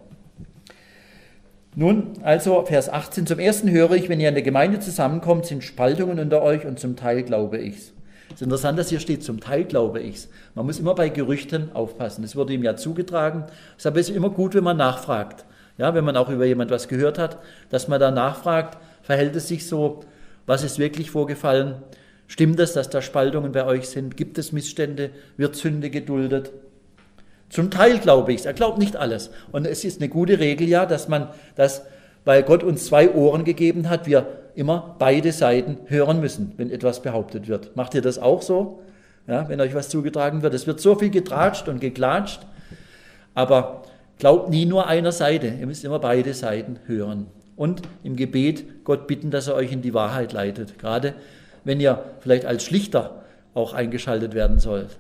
Nun, also Vers achtzehn, zum ersten höre ich, wenn ihr in der Gemeinde zusammenkommt, sind Spaltungen unter euch und zum Teil glaube ich's. Es ist interessant, dass hier steht, zum Teil glaube ich's. Man muss immer bei Gerüchten aufpassen. Das wurde ihm ja zugetragen. Deshalb ist es immer gut, wenn man nachfragt. Ja, wenn man auch über jemand was gehört hat, dass man da nachfragt, verhält es sich so, was ist wirklich vorgefallen? Stimmt es, dass da Spaltungen bei euch sind? Gibt es Missstände? Wird Sünde geduldet? Zum Teil glaube ich's. Er glaubt nicht alles. Und es ist eine gute Regel ja, dass man das, weil Gott uns zwei Ohren gegeben hat, wir immer beide Seiten hören müssen, wenn etwas behauptet wird. Macht ihr das auch so? Ja, wenn euch was zugetragen wird. Es wird so viel getratscht und geklatscht, aber glaubt nie nur einer Seite. Ihr müsst immer beide Seiten hören. Und im Gebet Gott bitten, dass er euch in die Wahrheit leitet. Gerade wenn ihr vielleicht als Schlichter auch eingeschaltet werden sollt.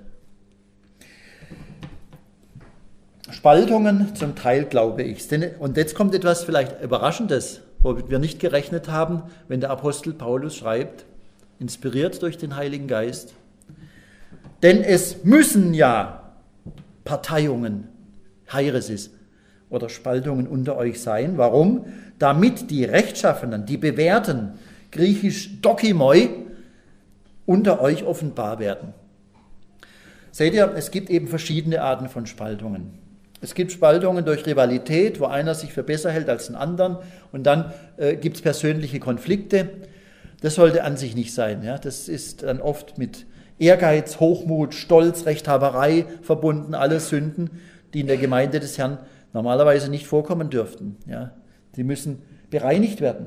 Spaltungen zum Teil glaube ich. Und jetzt kommt etwas vielleicht Überraschendes, womit wir nicht gerechnet haben, wenn der Apostel Paulus schreibt, inspiriert durch den Heiligen Geist. Denn es müssen ja Parteiungen, Hairesis oder Spaltungen unter euch sein. Warum? Damit die Rechtschaffenen, die Bewährten, griechisch Dokimoi, unter euch offenbar werden. Seht ihr, es gibt eben verschiedene Arten von Spaltungen. Es gibt Spaltungen durch Rivalität, wo einer sich für besser hält als den anderen und dann äh, gibt es persönliche Konflikte. Das sollte an sich nicht sein. Ja? Das ist dann oft mit Ehrgeiz, Hochmut, Stolz, Rechthaberei verbunden, alles Sünden, die in der Gemeinde des Herrn normalerweise nicht vorkommen dürften. Ja? Die müssen bereinigt werden.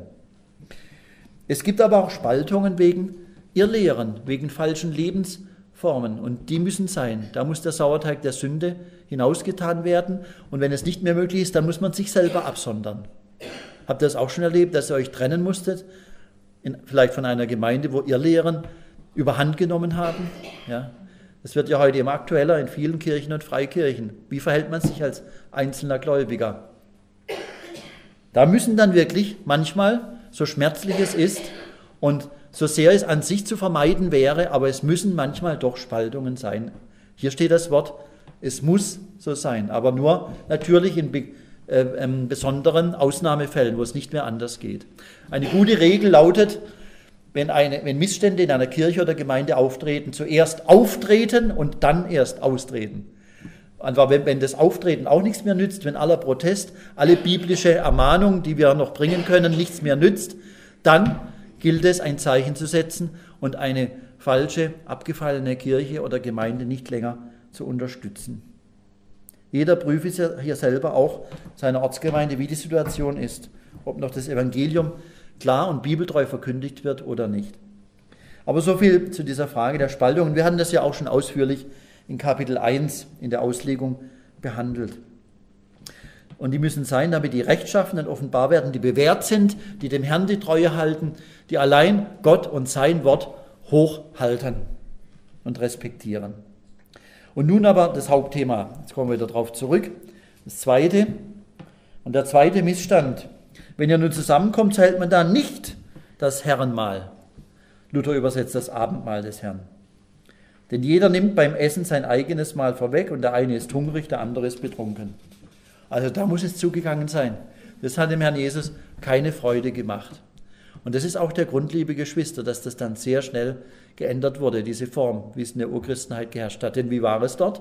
Es gibt aber auch Spaltungen wegen Irrlehren, wegen falschen Lebensformen und die müssen sein. Da muss der Sauerteig der Sünde hinausgetan werden und wenn es nicht mehr möglich ist, dann muss man sich selber absondern. Habt ihr das auch schon erlebt, dass ihr euch trennen musstet, in, vielleicht von einer Gemeinde, wo Irrlehren überhand genommen haben? Ja, das wird ja heute immer aktueller in vielen Kirchen und Freikirchen. Wie verhält man sich als einzelner Gläubiger? Da müssen dann wirklich manchmal, so schmerzlich es ist und so sehr es an sich zu vermeiden wäre, aber es müssen manchmal doch Spaltungen sein. Hier steht das Wort, es muss so sein, aber nur natürlich in be äh, ähm, besonderen Ausnahmefällen, wo es nicht mehr anders geht. Eine gute Regel lautet, wenn, eine, wenn Missstände in einer Kirche oder Gemeinde auftreten, zuerst auftreten und dann erst austreten. Aber wenn, wenn das Auftreten auch nichts mehr nützt, wenn aller Protest, alle biblische Ermahnung, die wir noch bringen können, nichts mehr nützt, dann gilt es, ein Zeichen zu setzen und eine falsche, abgefallene Kirche oder Gemeinde nicht länger zu unterstützen. Jeder prüfe hier selber auch seine Ortsgemeinde, wie die Situation ist, ob noch das Evangelium klar und bibeltreu verkündigt wird oder nicht. Aber so viel zu dieser Frage der Spaltung. Und wir hatten das ja auch schon ausführlich in Kapitel eins in der Auslegung behandelt. Und die müssen sein, damit die Rechtschaffenen offenbar werden, die bewährt sind, die dem Herrn die Treue halten, die allein Gott und sein Wort hochhalten und respektieren. Und nun aber das Hauptthema. Jetzt kommen wir wieder darauf zurück. Das zweite. Und der zweite Missstand. Wenn ihr nun zusammenkommt, so hält man da nicht das Herrenmahl. Luther übersetzt das Abendmahl des Herrn. Denn jeder nimmt beim Essen sein eigenes Mahl vorweg und der eine ist hungrig, der andere ist betrunken. Also da muss es zugegangen sein. Das hat dem Herrn Jesus keine Freude gemacht. Und das ist auch der Grund, liebe Geschwister, dass das dann sehr schnell geändert wurde, diese Form, wie es in der Urchristenheit geherrscht hat. Denn wie war es dort?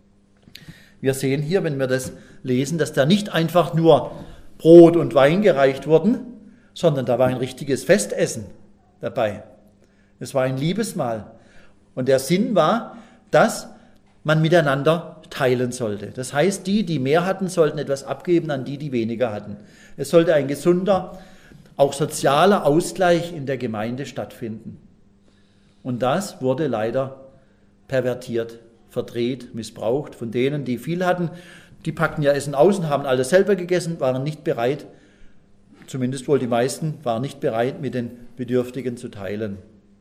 Wir sehen hier, wenn wir das lesen, dass da nicht einfach nur Brot und Wein gereicht wurden, sondern da war ein richtiges Festessen dabei. Es war ein Liebesmahl. Und der Sinn war, dass man miteinander teilen sollte. Das heißt, die, die mehr hatten, sollten etwas abgeben an die, die weniger hatten. Es sollte ein gesunder, auch sozialer Ausgleich in der Gemeinde stattfinden. Und das wurde leider pervertiert, verdreht, missbraucht von denen, die viel hatten. Die packten ja Essen aus und haben alles selber gegessen, waren nicht bereit, zumindest wohl die meisten, waren nicht bereit, mit den Bedürftigen zu teilen.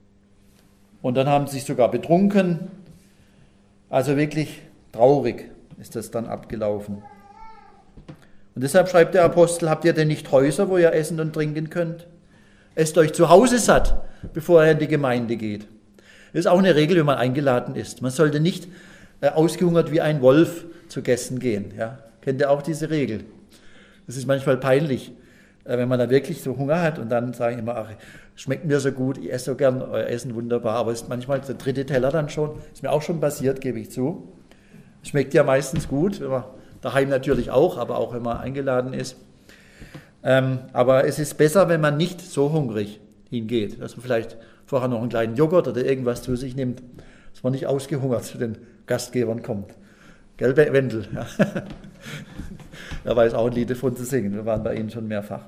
Und dann haben sie sich sogar betrunken. Also wirklich traurig ist das dann abgelaufen. Und deshalb schreibt der Apostel, habt ihr denn nicht Häuser, wo ihr essen und trinken könnt? Esst euch zu Hause satt, bevor ihr in die Gemeinde geht. Das ist auch eine Regel, wenn man eingeladen ist. Man sollte nicht äh, ausgehungert wie ein Wolf zu Gästen gehen. Ja? Kennt ihr auch diese Regel? Das ist manchmal peinlich, äh, wenn man da wirklich so Hunger hat und dann sagen immer, ach, schmeckt mir so gut, ich esse so gern euer Essen, wunderbar. Aber es ist manchmal der dritte Teller dann schon. Ist mir auch schon passiert, gebe ich zu. Schmeckt ja meistens gut, wenn man daheim natürlich auch, aber auch wenn man eingeladen ist. Ähm, aber es ist besser, wenn man nicht so hungrig hingeht, dass man vielleicht vorher noch einen kleinen Joghurt oder irgendwas zu sich nimmt, dass man nicht ausgehungert zu den Gastgebern kommt. Gell, Wendel? Ja. Er weiß auch ein Lied davon zu singen, wir waren bei Ihnen schon mehrfach.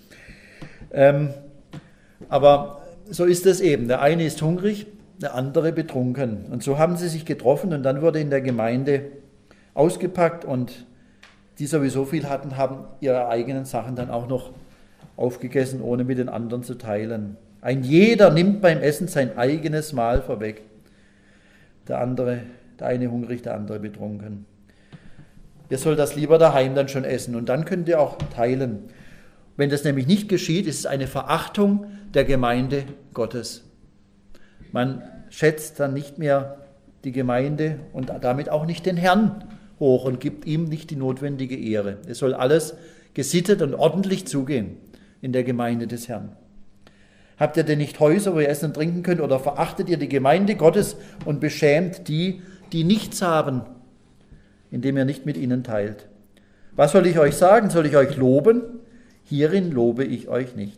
Ähm, aber so ist es eben, der eine ist hungrig, der andere betrunken. Und so haben sie sich getroffen und dann wurde in der Gemeinde ausgepackt und die sowieso viel hatten, haben ihre eigenen Sachen dann auch noch aufgegessen, ohne mit den anderen zu teilen. Ein jeder nimmt beim Essen sein eigenes Mahl vorweg. Der andere, der eine hungrig, der andere betrunken. Ihr sollt das lieber daheim dann schon essen und dann könnt ihr auch teilen. Wenn das nämlich nicht geschieht, ist es eine Verachtung der Gemeinde Gottes. Man schätzt dann nicht mehr die Gemeinde und damit auch nicht den Herrn hoch und gibt ihm nicht die notwendige Ehre. Es soll alles gesittet und ordentlich zugehen in der Gemeinde des Herrn. Habt ihr denn nicht Häuser, wo ihr essen und trinken könnt, oder verachtet ihr die Gemeinde Gottes und beschämt die, die nichts haben, indem ihr nicht mit ihnen teilt? Was soll ich euch sagen? Soll ich euch loben? Hierin lobe ich euch nicht.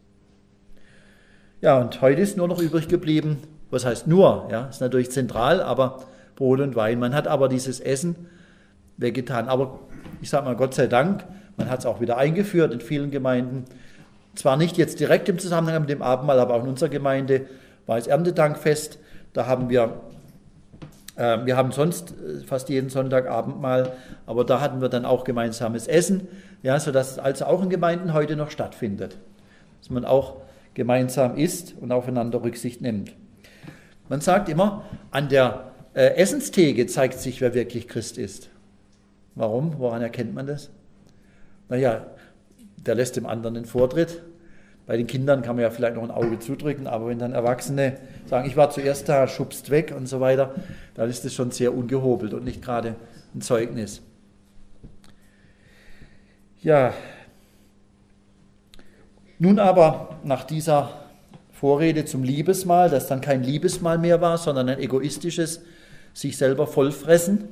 Ja, und heute ist nur noch übrig geblieben, was heißt nur, ja, ist natürlich zentral, aber Brot und Wein. Man hat aber dieses Essen weggetan. Aber ich sage mal, Gott sei Dank, man hat es auch wieder eingeführt in vielen Gemeinden. Zwar nicht jetzt direkt im Zusammenhang mit dem Abendmahl, aber auch in unserer Gemeinde war es Erntedankfest. Da haben wir, äh, wir haben sonst fast jeden Sonntag Abendmahl, aber da hatten wir dann auch gemeinsames Essen, ja, sodass es also auch in Gemeinden heute noch stattfindet. Dass man auch gemeinsam isst und aufeinander Rücksicht nimmt. Man sagt immer, an der äh, Essenstheke zeigt sich, wer wirklich Christ ist. Warum? Woran erkennt man das? Naja, der lässt dem anderen den Vortritt. Bei den Kindern kann man ja vielleicht noch ein Auge zudrücken, aber wenn dann Erwachsene sagen, ich war zuerst da, schubst weg und so weiter, dann ist das schon sehr ungehobelt und nicht gerade ein Zeugnis. Ja, nun aber nach dieser Vorrede zum Liebesmahl, das dann kein Liebesmahl mehr war, sondern ein egoistisches, sich selber vollfressen,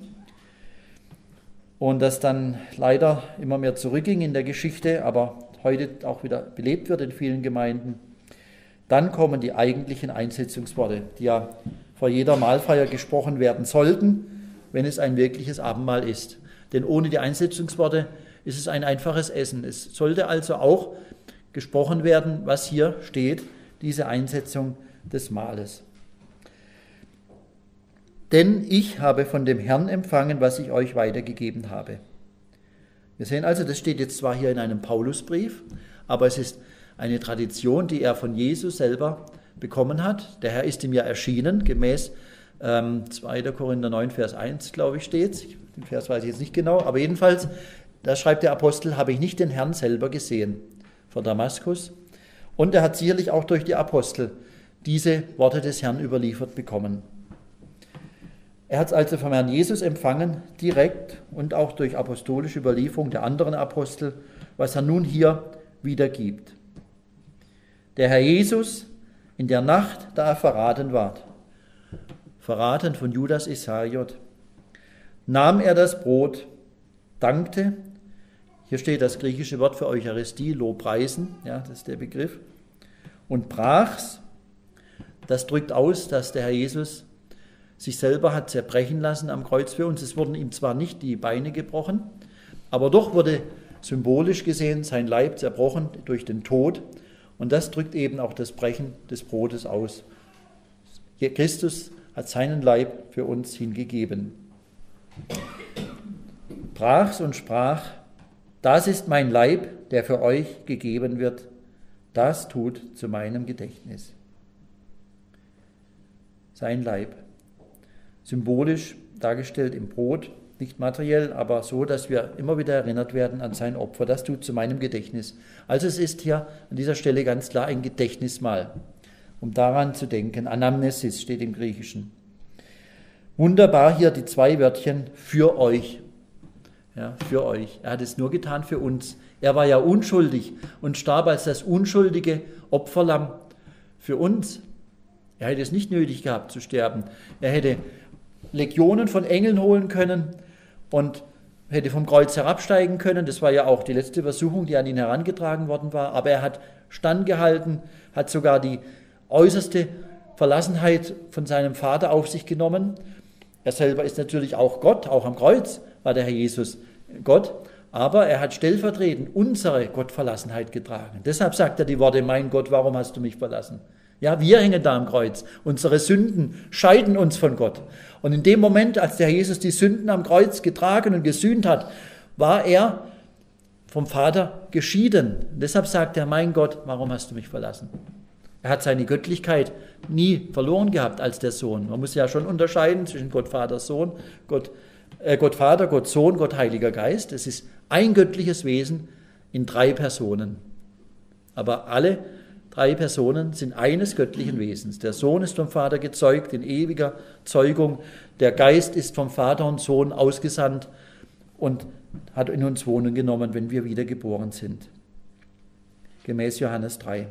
und das dann leider immer mehr zurückging in der Geschichte, aber heute auch wieder belebt wird in vielen Gemeinden. Dann kommen die eigentlichen Einsetzungsworte, die ja vor jeder Mahlfeier gesprochen werden sollten, wenn es ein wirkliches Abendmahl ist. Denn ohne die Einsetzungsworte ist es ein einfaches Essen. Es sollte also auch gesprochen werden, was hier steht, diese Einsetzung des Mahles. Denn ich habe von dem Herrn empfangen, was ich euch weitergegeben habe. Wir sehen also, das steht jetzt zwar hier in einem Paulusbrief, aber es ist eine Tradition, die er von Jesus selber bekommen hat. Der Herr ist ihm ja erschienen, gemäß ähm, zweiter Korinther neun, Vers eins, glaube ich, steht es. Den Vers weiß ich jetzt nicht genau, aber jedenfalls, da schreibt der Apostel, habe ich nicht den Herrn selber gesehen vor Damaskus. Und er hat sicherlich auch durch die Apostel diese Worte des Herrn überliefert bekommen. Er hat es also vom Herrn Jesus empfangen, direkt und auch durch apostolische Überlieferung der anderen Apostel, was er nun hier wiedergibt. der Herr Jesus in der Nacht, da er verraten ward, verraten von Judas Iskariot, nahm er das Brot, dankte, hier steht das griechische Wort für Eucharistie, Lobpreisen, ja, das ist der Begriff, und brach's. Das drückt aus, dass der Herr Jesus sich selber hat zerbrechen lassen am Kreuz für uns. Es wurden ihm zwar nicht die Beine gebrochen, aber doch wurde symbolisch gesehen sein Leib zerbrochen durch den Tod. Und das drückt eben auch das Brechen des Brotes aus. Christus hat seinen Leib für uns hingegeben. Brach's und sprach, das ist mein Leib, der für euch gegeben wird. Das tut zu meinem Gedächtnis. Sein Leib. Symbolisch dargestellt im Brot, nicht materiell, aber so, dass wir immer wieder erinnert werden an sein Opfer. Das tut zu meinem Gedächtnis. Also es ist hier an dieser Stelle ganz klar ein Gedächtnismahl, um daran zu denken. Anamnesis steht im Griechischen. Wunderbar hier die zwei Wörtchen für euch. Ja, für euch. Er hat es nur getan für uns. Er war ja unschuldig und starb als das unschuldige Opferlamm für uns. Er hätte es nicht nötig gehabt zu sterben. Er hätte Legionen von Engeln holen können und hätte vom Kreuz herabsteigen können. Das war ja auch die letzte Versuchung, die an ihn herangetragen worden war. Aber er hat standgehalten, hat sogar die äußerste Verlassenheit von seinem Vater auf sich genommen. Er selber ist natürlich auch Gott, auch am Kreuz war der Herr Jesus Gott. Aber er hat stellvertretend unsere Gottverlassenheit getragen. Deshalb sagt er die Worte, mein Gott, warum hast du mich verlassen? Ja, wir hängen da am Kreuz. Unsere Sünden scheiden uns von Gott. Und in dem Moment, als der Herr Jesus die Sünden am Kreuz getragen und gesühnt hat, war er vom Vater geschieden. Und deshalb sagt er, mein Gott, warum hast du mich verlassen? Er hat seine Göttlichkeit nie verloren gehabt als der Sohn. Man muss ja schon unterscheiden zwischen Gott Vater, Sohn, Gott, äh, Gott Vater, Gott Sohn, Gott Heiliger Geist. Es ist ein göttliches Wesen in drei Personen. Aber alle drei Personen sind eines göttlichen Wesens. Der Sohn ist vom Vater gezeugt in ewiger Zeugung. Der Geist ist vom Vater und Sohn ausgesandt und hat in uns Wohnung genommen, wenn wir wiedergeboren sind. Gemäß Johannes drei.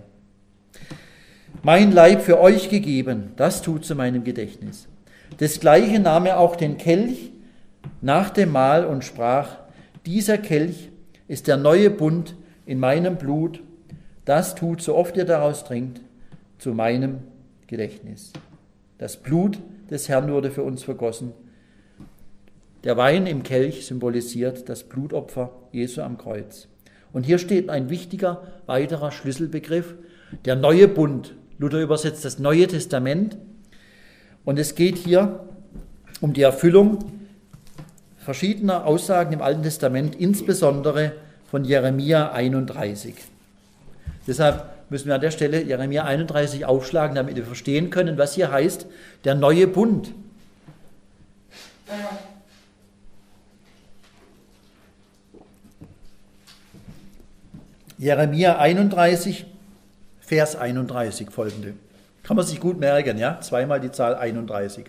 Mein Leib für euch gegeben, das tut zu meinem Gedächtnis. Desgleichen nahm er auch den Kelch nach dem Mahl und sprach, dieser Kelch ist der neue Bund in meinem Blut. Das tut, so oft ihr daraus trinkt, zu meinem Gedächtnis. Das Blut des Herrn wurde für uns vergossen. Der Wein im Kelch symbolisiert das Blutopfer Jesu am Kreuz. Und hier steht ein wichtiger weiterer Schlüsselbegriff, der neue Bund. Luther übersetzt das Neue Testament. Und es geht hier um die Erfüllung verschiedener Aussagen im Alten Testament, insbesondere von Jeremia einunddreißig. Deshalb müssen wir an der Stelle Jeremia einunddreißig aufschlagen, damit wir verstehen können, was hier heißt, der neue Bund. Jeremia einunddreißig, Vers einunddreißig folgende. Kann man sich gut merken, ja? Zweimal die Zahl einunddreißig.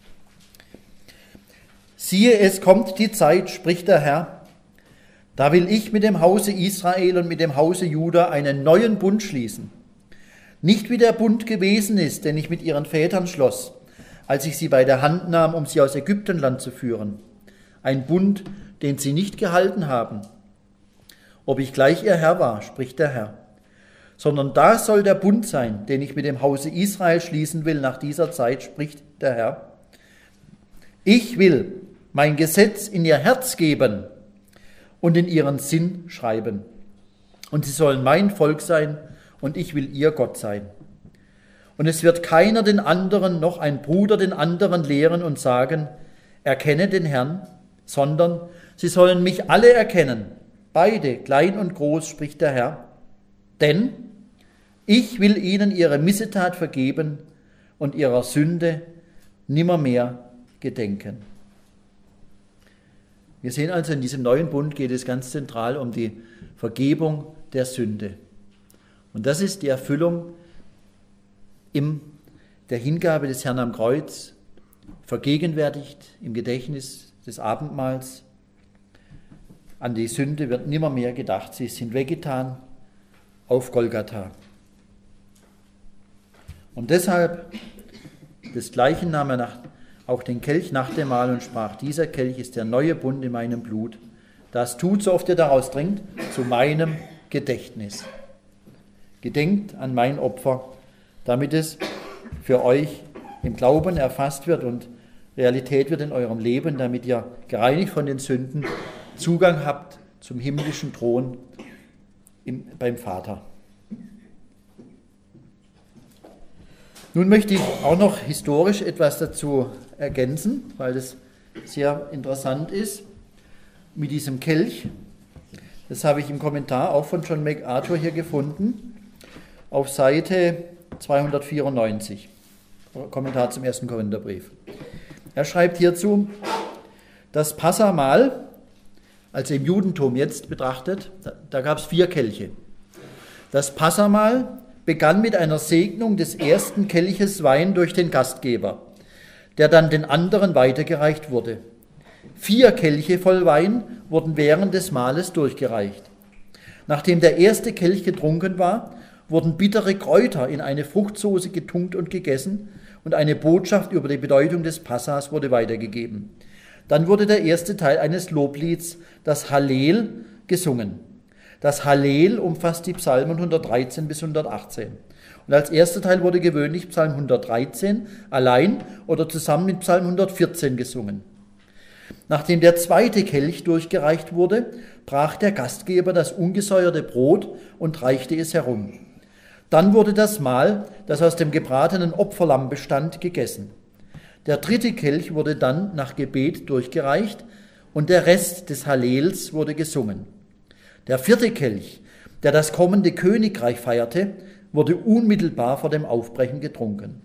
Siehe, es kommt die Zeit, spricht der Herr, da will ich mit dem Hause Israel und mit dem Hause Juda einen neuen Bund schließen. Nicht wie der Bund gewesen ist, den ich mit ihren Vätern schloss, als ich sie bei der Hand nahm, um sie aus Ägyptenland zu führen. Ein Bund, den sie nicht gehalten haben. Ob ich gleich ihr Herr war, spricht der Herr. Sondern das soll der Bund sein, den ich mit dem Hause Israel schließen will nach dieser Zeit, spricht der Herr. Ich will mein Gesetz in ihr Herz geben und in ihren Sinn schreiben. Und sie sollen mein Volk sein und ich will ihr Gott sein. Und es wird keiner den anderen, noch ein Bruder den anderen lehren und sagen, erkenne den Herrn, sondern sie sollen mich alle erkennen, beide, klein und groß, spricht der Herr. Denn ich will ihnen ihre Missetat vergeben und ihrer Sünde nimmermehr gedenken. Wir sehen also, in diesem neuen Bund geht es ganz zentral um die Vergebung der Sünde. Und das ist die Erfüllung in der Hingabe des Herrn am Kreuz, vergegenwärtigt im Gedächtnis des Abendmahls. An die Sünde wird nimmermehr gedacht, sie ist hinweggetan auf Golgatha. Und deshalb desgleichen nahm er nach, auch den Kelch nach dem Mahl und sprach, dieser Kelch ist der neue Bund in meinem Blut. Das tut, so oft ihr daraus trinkt, zu meinem Gedächtnis. Gedenkt an mein Opfer, damit es für euch im Glauben erfasst wird und Realität wird in eurem Leben, damit ihr gereinigt von den Sünden Zugang habt zum himmlischen Thron im, beim Vater. Nun möchte ich auch noch historisch etwas dazu ergänzen, weil das sehr interessant ist mit diesem Kelch. Das habe ich im Kommentar auch von John MacArthur hier gefunden, auf Seite zweihundertvierundneunzig, Kommentar zum ersten Korintherbrief. Er schreibt hierzu, das Passahmahl, also im Judentum jetzt betrachtet, da, da gab es vier Kelche. Das Passahmahl begann mit einer Segnung des ersten Kelches Wein durch den Gastgeber, der dann den anderen weitergereicht wurde. Vier Kelche voll Wein wurden während des Mahles durchgereicht. Nachdem der erste Kelch getrunken war, wurden bittere Kräuter in eine Fruchtsoße getunkt und gegessen und eine Botschaft über die Bedeutung des Passahs wurde weitergegeben. Dann wurde der erste Teil eines Loblieds, das Hallel, gesungen. Das Hallel umfasst die Psalmen hundertdreizehn bis hundertachtzehn. Und als erster Teil wurde gewöhnlich Psalm hundertdreizehn allein oder zusammen mit Psalm hundertvierzehn gesungen. Nachdem der zweite Kelch durchgereicht wurde, brach der Gastgeber das ungesäuerte Brot und reichte es herum. Dann wurde das Mahl, das aus dem gebratenen Opferlamm bestand, gegessen. Der dritte Kelch wurde dann nach Gebet durchgereicht und der Rest des Hallels wurde gesungen. Der vierte Kelch, der das kommende Königreich feierte, wurde unmittelbar vor dem Aufbrechen getrunken.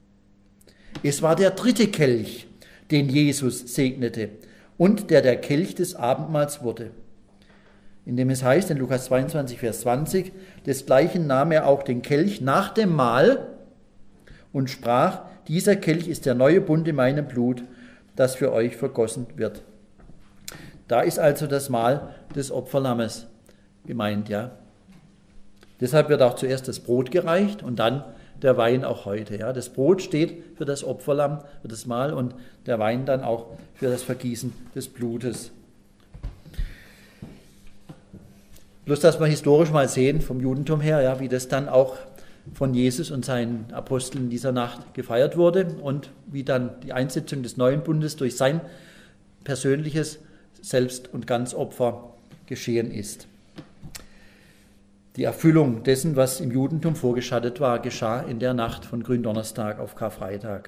Es war der dritte Kelch, den Jesus segnete und der der Kelch des Abendmahls wurde. Indem es heißt in Lukas zweiundzwanzig, Vers zwanzig, desgleichen nahm er auch den Kelch nach dem Mahl und sprach, dieser Kelch ist der neue Bund in meinem Blut, das für euch vergossen wird. Da ist also das Mahl des Opferlammes gemeint, ja. Deshalb wird auch zuerst das Brot gereicht und dann der Wein auch heute. Ja. Das Brot steht für das Opferlamm, für das Mahl und der Wein dann auch für das Vergießen des Blutes. Bloß, dass wir historisch mal sehen, vom Judentum her, ja, wie das dann auch von Jesus und seinen Aposteln in dieser Nacht gefeiert wurde und wie dann die Einsetzung des neuen Bundes durch sein persönliches Selbst- und Ganzopfer geschehen ist. Die Erfüllung dessen, was im Judentum vorgeschattet war, geschah in der Nacht von Gründonnerstag auf Karfreitag.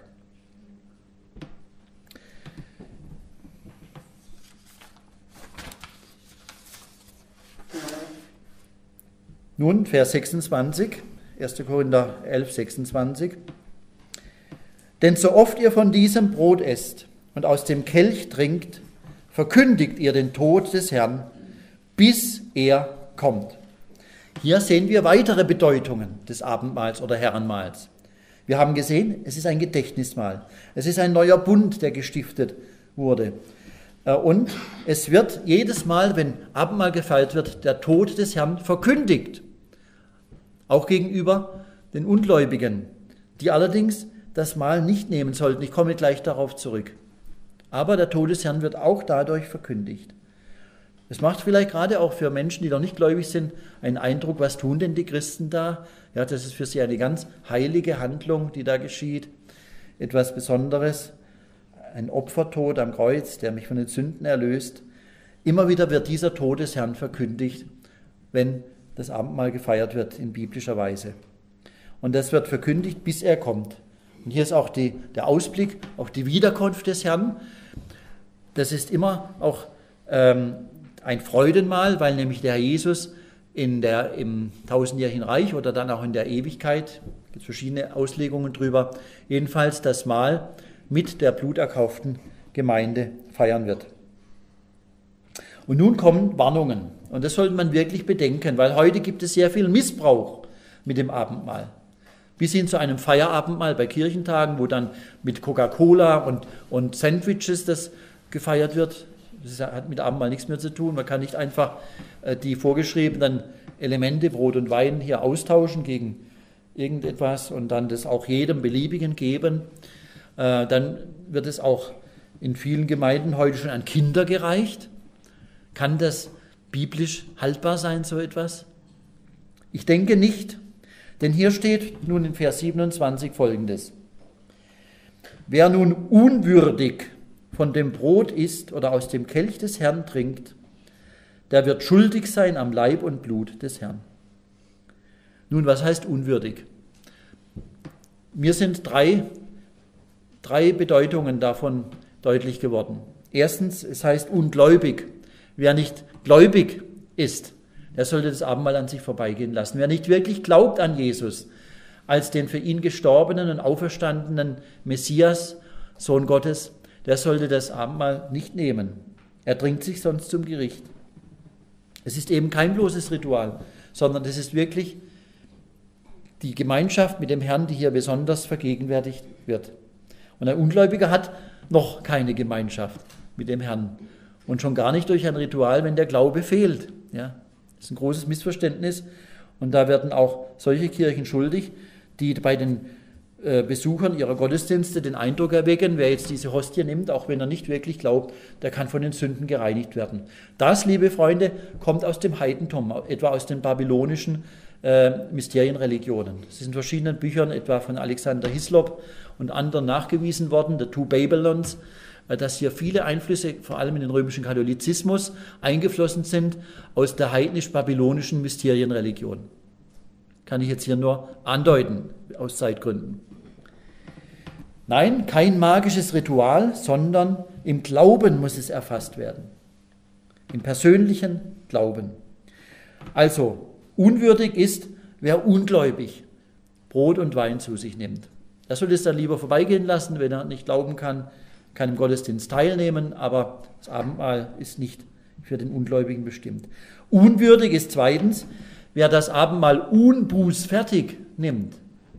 Nun, Vers sechsundzwanzig, erster Korinther elf, sechsundzwanzig. Denn so oft ihr von diesem Brot esst und aus dem Kelch trinkt, verkündigt ihr den Tod des Herrn, bis er kommt. Hier sehen wir weitere Bedeutungen des Abendmahls oder Herrenmahls. Wir haben gesehen, es ist ein Gedächtnismahl. Es ist ein neuer Bund, der gestiftet wurde. Und es wird jedes Mal, wenn Abendmahl gefeiert wird, der Tod des Herrn verkündigt. Auch gegenüber den Ungläubigen, die allerdings das Mahl nicht nehmen sollten. Ich komme gleich darauf zurück. Aber der Tod des Herrn wird auch dadurch verkündigt. Es macht vielleicht gerade auch für Menschen, die noch nicht gläubig sind, einen Eindruck, was tun denn die Christen da? Ja, das ist für sie eine ganz heilige Handlung, die da geschieht. Etwas Besonderes, ein Opfertod am Kreuz, der mich von den Sünden erlöst. Immer wieder wird dieser Tod des Herrn verkündigt, wenn das Abendmahl gefeiert wird in biblischer Weise. Und das wird verkündigt, bis er kommt. Und hier ist auch die, der Ausblick auf die Wiederkunft des Herrn. Das ist immer auch ähm, ein Freudenmahl, weil nämlich der Herr Jesus in der, im tausendjährigen Reich oder dann auch in der Ewigkeit, gibt es verschiedene Auslegungen drüber, jedenfalls das Mahl mit der bluterkauften Gemeinde feiern wird. Und nun kommen Warnungen. Und das sollte man wirklich bedenken, weil heute gibt es sehr viel Missbrauch mit dem Abendmahl. Bis hin zu einem Feierabendmahl bei Kirchentagen, wo dann mit Coca-Cola und, und Sandwiches das gefeiert wird. Das hat mit Abendmahl nichts mehr zu tun. Man kann nicht einfach äh, die vorgeschriebenen Elemente, Brot und Wein, hier austauschen gegen irgendetwas und dann das auch jedem Beliebigen geben. Äh, dann wird es auch in vielen Gemeinden heute schon an Kinder gereicht. Kann das biblisch haltbar sein, so etwas? Ich denke nicht, denn hier steht nun in Vers siebenundzwanzig Folgendes. Wer nun unwürdig von dem Brot isst oder aus dem Kelch des Herrn trinkt, der wird schuldig sein am Leib und Blut des Herrn. Nun, was heißt unwürdig? Mir sind drei, drei Bedeutungen davon deutlich geworden. Erstens, es heißt ungläubig. Wer nicht gläubig ist, der sollte das Abendmahl an sich vorbeigehen lassen. Wer nicht wirklich glaubt an Jesus als den für ihn gestorbenen und auferstandenen Messias, Sohn Gottes, der sollte das Abendmahl nicht nehmen. Er bringt sich sonst zum Gericht. Es ist eben kein bloßes Ritual, sondern es ist wirklich die Gemeinschaft mit dem Herrn, die hier besonders vergegenwärtigt wird. Und ein Ungläubiger hat noch keine Gemeinschaft mit dem Herrn. Und schon gar nicht durch ein Ritual, wenn der Glaube fehlt. Ja, das ist ein großes Missverständnis. Und da werden auch solche Kirchen schuldig, die bei den äh, Besuchern ihrer Gottesdienste den Eindruck erwecken, wer jetzt diese Hostie nimmt, auch wenn er nicht wirklich glaubt, der kann von den Sünden gereinigt werden. Das, liebe Freunde, kommt aus dem Heidentum, etwa aus den babylonischen äh, Mysterienreligionen. Es ist in verschiedenen Büchern, etwa von Alexander Hislop und anderen nachgewiesen worden, The Two Babylons, dass hier viele Einflüsse, vor allem in den römischen Katholizismus, eingeflossen sind aus der heidnisch-babylonischen Mysterienreligion. Kann ich jetzt hier nur andeuten, aus Zeitgründen. Nein, kein magisches Ritual, sondern im Glauben muss es erfasst werden. Im persönlichen Glauben. Also, unwürdig ist, wer ungläubig Brot und Wein zu sich nimmt. Er soll es dann lieber vorbeigehen lassen, wenn er nicht glauben kann, kann im Gottesdienst teilnehmen, aber das Abendmahl ist nicht für den Ungläubigen bestimmt. Unwürdig ist zweitens, wer das Abendmahl unbußfertig nimmt.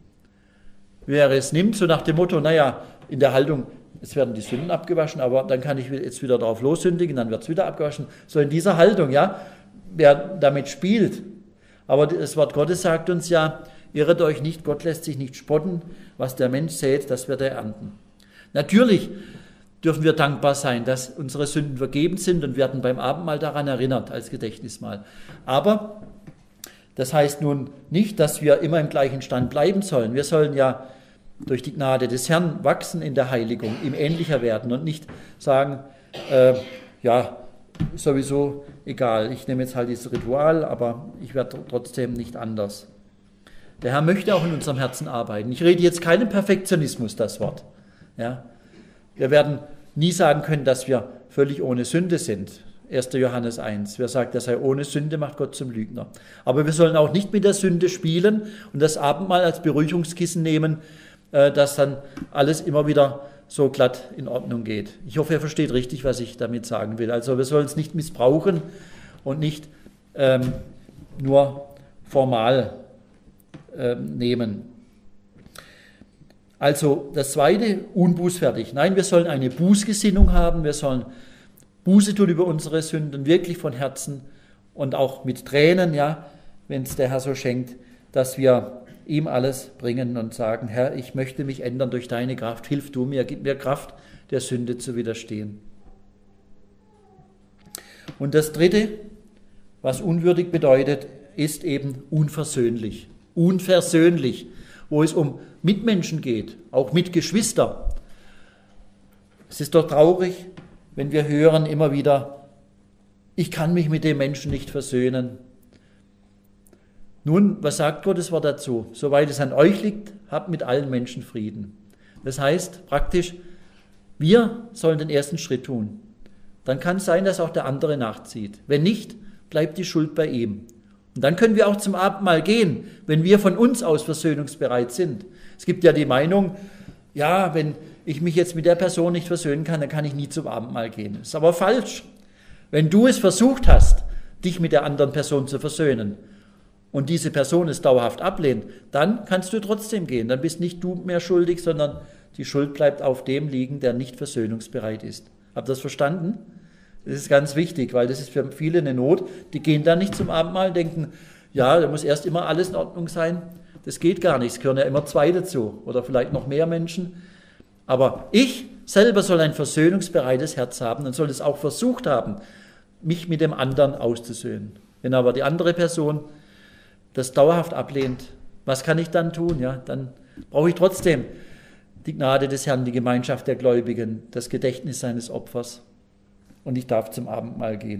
Wer es nimmt, so nach dem Motto, naja, in der Haltung, es werden die Sünden abgewaschen, aber dann kann ich jetzt wieder darauf lossündigen, dann wird es wieder abgewaschen. So in dieser Haltung, ja, wer damit spielt. Aber das Wort Gottes sagt uns ja, irret euch nicht, Gott lässt sich nicht spotten, was der Mensch sät, das wird er ernten. Natürlich dürfen wir dankbar sein, dass unsere Sünden vergeben sind und werden beim Abendmahl daran erinnert als Gedächtnismahl. Aber das heißt nun nicht, dass wir immer im gleichen Stand bleiben sollen. Wir sollen ja durch die Gnade des Herrn wachsen in der Heiligung, ihm ähnlicher werden und nicht sagen, äh, ja, sowieso egal, ich nehme jetzt halt dieses Ritual, aber ich werde trotzdem nicht anders. Der Herr möchte auch in unserem Herzen arbeiten. Ich rede jetzt keinen Perfektionismus, das Wort. Ja. Wir werden nie sagen können, dass wir völlig ohne Sünde sind. erster Johannes eins. Wer sagt, er sei ohne Sünde, macht Gott zum Lügner. Aber wir sollen auch nicht mit der Sünde spielen und das Abendmahl als Beruhigungskissen nehmen, dass dann alles immer wieder so glatt in Ordnung geht. Ich hoffe, ihr versteht richtig, was ich damit sagen will. Also wir sollen es nicht missbrauchen und nicht ähm, nur formal ähm, nehmen. Also das zweite, unbußfertig. Nein, wir sollen eine Bußgesinnung haben, wir sollen Buße tun über unsere Sünden, wirklich von Herzen und auch mit Tränen, ja, wenn es der Herr so schenkt, dass wir ihm alles bringen und sagen, Herr, ich möchte mich ändern durch deine Kraft, hilf du mir, gib mir Kraft, der Sünde zu widerstehen. Und das dritte, was unwürdig bedeutet, ist eben unversöhnlich, unversöhnlich, wo es um Mitmenschen geht, auch mit Geschwistern. Es ist doch traurig, wenn wir hören immer wieder, ich kann mich mit dem Menschen nicht versöhnen. Nun, was sagt Gottes Wort dazu? Soweit es an euch liegt, habt mit allen Menschen Frieden. Das heißt praktisch, wir sollen den ersten Schritt tun. Dann kann es sein, dass auch der andere nachzieht. Wenn nicht, bleibt die Schuld bei ihm. Und dann können wir auch zum Abendmahl gehen, wenn wir von uns aus versöhnungsbereit sind. Es gibt ja die Meinung, ja, wenn ich mich jetzt mit der Person nicht versöhnen kann, dann kann ich nie zum Abendmahl gehen. Das ist aber falsch. Wenn du es versucht hast, dich mit der anderen Person zu versöhnen und diese Person es dauerhaft ablehnt, dann kannst du trotzdem gehen. Dann bist nicht du mehr schuldig, sondern die Schuld bleibt auf dem liegen, der nicht versöhnungsbereit ist. Habt ihr das verstanden? Das ist ganz wichtig, weil das ist für viele eine Not. Die gehen dann nicht zum Abendmahl und denken, ja, da muss erst immer alles in Ordnung sein. Das geht gar nicht, es gehören ja immer zwei dazu oder vielleicht noch mehr Menschen. Aber ich selber soll ein versöhnungsbereites Herz haben und soll es auch versucht haben, mich mit dem anderen auszusöhnen. Wenn aber die andere Person das dauerhaft ablehnt, was kann ich dann tun? Ja, dann brauche ich trotzdem die Gnade des Herrn, die Gemeinschaft der Gläubigen, das Gedächtnis seines Opfers und ich darf zum Abendmahl gehen.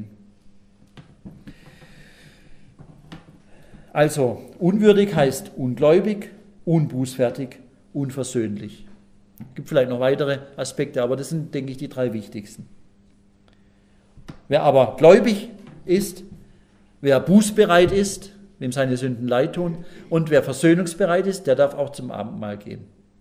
Also, unwürdig heißt ungläubig, unbußfertig, unversöhnlich. Es gibt vielleicht noch weitere Aspekte, aber das sind, denke ich, die drei wichtigsten. Wer aber gläubig ist, wer bußbereit ist, wem seine Sünden leid tun, und wer versöhnungsbereit ist, der darf auch zum Abendmahl gehen.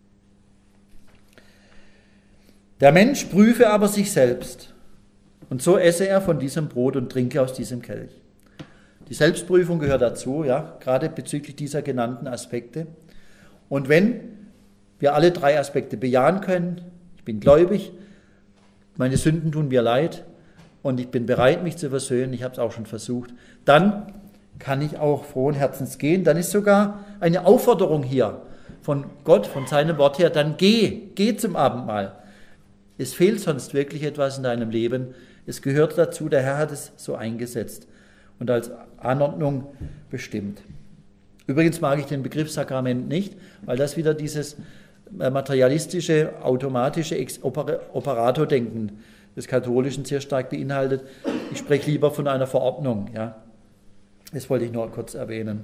Der Mensch prüfe aber sich selbst, und so esse er von diesem Brot und trinke aus diesem Kelch. Die Selbstprüfung gehört dazu, ja, gerade bezüglich dieser genannten Aspekte. Und wenn wir alle drei Aspekte bejahen können, ich bin gläubig, meine Sünden tun mir leid und ich bin bereit, mich zu versöhnen, ich habe es auch schon versucht, dann kann ich auch frohen Herzens gehen. Dann ist sogar eine Aufforderung hier von Gott, von seinem Wort her, dann geh, geh zum Abendmahl. Es fehlt sonst wirklich etwas in deinem Leben. Es gehört dazu, der Herr hat es so eingesetzt und als Anordnung bestimmt. Übrigens mag ich den Begriff Sakrament nicht, weil das wieder dieses materialistische, automatische Operatordenken des Katholischen sehr stark beinhaltet. Ich spreche lieber von einer Verordnung. Ja. Das wollte ich nur kurz erwähnen.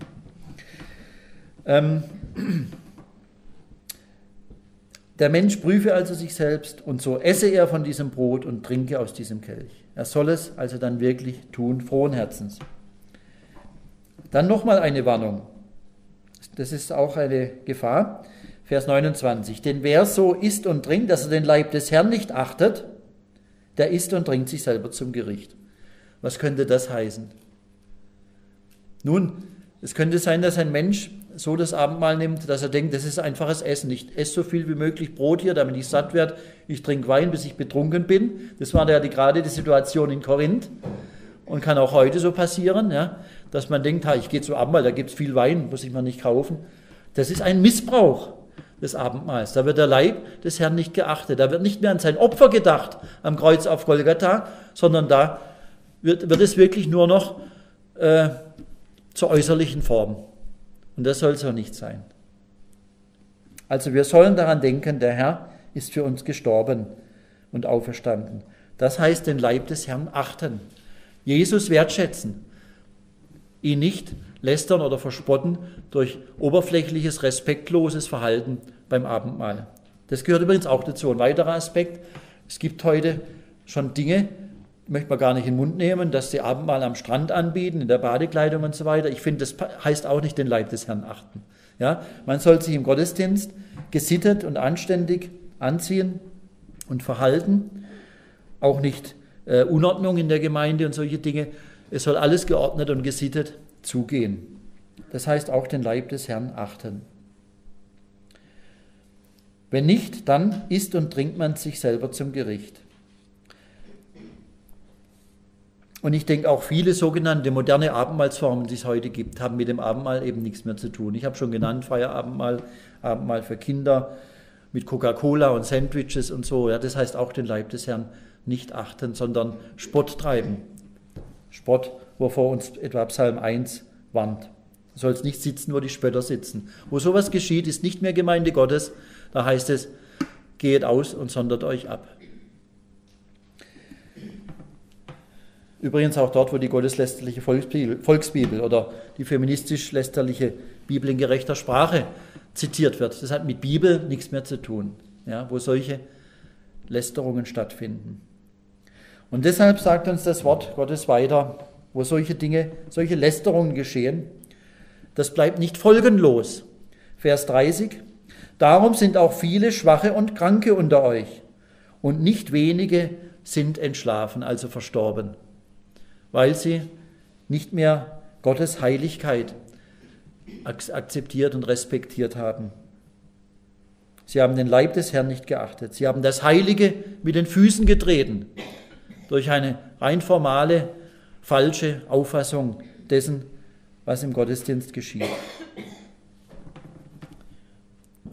Ähm, der Mensch prüfe also sich selbst und so esse er von diesem Brot und trinke aus diesem Kelch. Er soll es also dann wirklich tun, frohen Herzens. Dann nochmal eine Warnung. Das ist auch eine Gefahr. Vers neunundzwanzig. Denn wer so isst und trinkt, dass er den Leib des Herrn nicht achtet, der isst und trinkt sich selber zum Gericht. Was könnte das heißen? Nun, es könnte sein, dass ein Mensch so das Abendmahl nimmt, dass er denkt, das ist einfaches Essen. Ich esse so viel wie möglich Brot hier, damit ich satt werde. Ich trinke Wein, bis ich betrunken bin. Das war ja die, gerade die Situation in Korinth und kann auch heute so passieren, ja, dass man denkt, ha, ich gehe zum Abendmahl, da gibt es viel Wein, muss ich mir nicht kaufen. Das ist ein Missbrauch des Abendmahls. Da wird der Leib des Herrn nicht geachtet. Da wird nicht mehr an sein Opfer gedacht am Kreuz auf Golgatha, sondern da wird, wird es wirklich nur noch äh, zur äußerlichen Form. Und das soll so nicht sein. Also wir sollen daran denken, der Herr ist für uns gestorben und auferstanden. Das heißt, den Leib des Herrn achten, Jesus wertschätzen, ihn nicht lästern oder verspotten durch oberflächliches, respektloses Verhalten beim Abendmahl. Das gehört übrigens auch dazu. Ein weiterer Aspekt, es gibt heute schon Dinge, möchte man gar nicht in den Mund nehmen, dass sie Abendmahl am Strand anbieten, in der Badekleidung und so weiter. Ich finde, das heißt auch nicht den Leib des Herrn achten. Ja, man soll sich im Gottesdienst gesittet und anständig anziehen und verhalten, auch nicht äh, Unordnung in der Gemeinde und solche Dinge. Es soll alles geordnet und gesittet zugehen. Das heißt auch den Leib des Herrn achten. Wenn nicht, dann isst und trinkt man sich selber zum Gericht. Und ich denke, auch viele sogenannte moderne Abendmahlsformen, die es heute gibt, haben mit dem Abendmahl eben nichts mehr zu tun. Ich habe schon genannt, Feierabendmahl, Abendmahl für Kinder mit Coca-Cola und Sandwiches und so. Ja, das heißt auch den Leib des Herrn nicht achten, sondern Spott treiben. Spott, wovor uns etwa Psalm eins warnt. Du sollst nicht sitzen, wo die Spötter sitzen. Wo sowas geschieht, ist nicht mehr Gemeinde Gottes. Da heißt es, geht aus und sondert euch ab. Übrigens auch dort, wo die gotteslästerliche Volksbibel, Volksbibel oder die feministisch-lästerliche Bibel in gerechter Sprache zitiert wird. Das hat mit Bibel nichts mehr zu tun, ja, wo solche Lästerungen stattfinden. Und deshalb sagt uns das Wort Gottes weiter, wo solche Dinge, solche Lästerungen geschehen, das bleibt nicht folgenlos. Vers dreißig, darum sind auch viele Schwache und Kranke unter euch und nicht wenige sind entschlafen, also verstorben, weil sie nicht mehr Gottes Heiligkeit akzeptiert und respektiert haben. Sie haben den Leib des Herrn nicht geachtet. Sie haben das Heilige mit den Füßen getreten durch eine rein formale, falsche Auffassung dessen, was im Gottesdienst geschieht.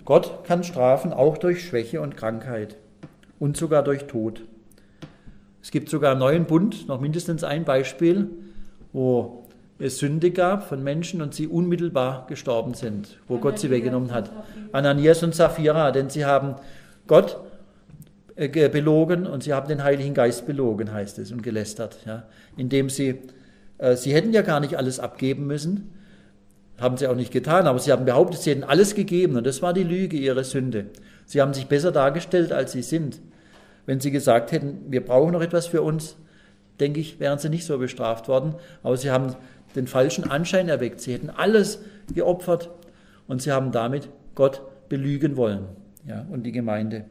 Gott kann strafen, auch durch Schwäche und Krankheit und sogar durch Tod. Es gibt sogar im Neuen Bund noch mindestens ein Beispiel, wo es Sünde gab von Menschen und sie unmittelbar gestorben sind, wo Ananias Gott sie weggenommen hat. Ananias und Sapphira, denn sie haben Gott belogen und sie haben den Heiligen Geist belogen, heißt es, und gelästert, ja, indem sie, äh, sie hätten ja gar nicht alles abgeben müssen, haben sie auch nicht getan, aber sie haben behauptet, sie hätten alles gegeben und das war die Lüge, ihre Sünde. Sie haben sich besser dargestellt, als sie sind. Wenn sie gesagt hätten, wir brauchen noch etwas für uns, denke ich, wären sie nicht so bestraft worden, aber sie haben den falschen Anschein erweckt. Sie hätten alles geopfert und sie haben damit Gott belügen wollen, ja, und die Gemeinde.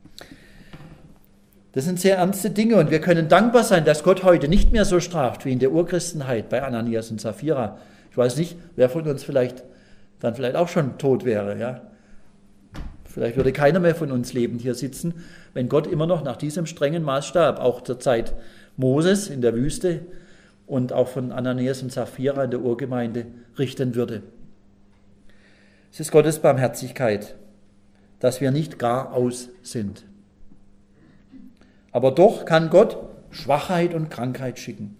Das sind sehr ernste Dinge und wir können dankbar sein, dass Gott heute nicht mehr so straft wie in der Urchristenheit bei Ananias und Sapphira. Ich weiß nicht, wer von uns vielleicht dann vielleicht auch schon tot wäre. Ja? Vielleicht würde keiner mehr von uns lebend hier sitzen, wenn Gott immer noch nach diesem strengen Maßstab, auch zur Zeit Moses in der Wüste und auch von Ananias und Sapphira in der Urgemeinde, richten würde. Es ist Gottes Barmherzigkeit, dass wir nicht gar aus sind. Aber doch kann Gott Schwachheit und Krankheit schicken.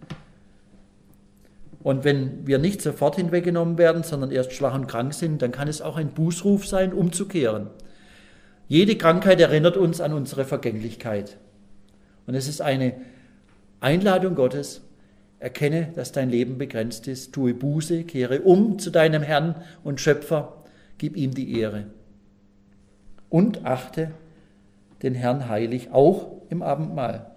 Und wenn wir nicht sofort hinweggenommen werden, sondern erst schwach und krank sind, dann kann es auch ein Bußruf sein, umzukehren. Jede Krankheit erinnert uns an unsere Vergänglichkeit. Und es ist eine Einladung Gottes, erkenne, dass dein Leben begrenzt ist, tue Buße, kehre um zu deinem Herrn und Schöpfer, gib ihm die Ehre. Und achte den Herrn heilig, auch im Abendmahl.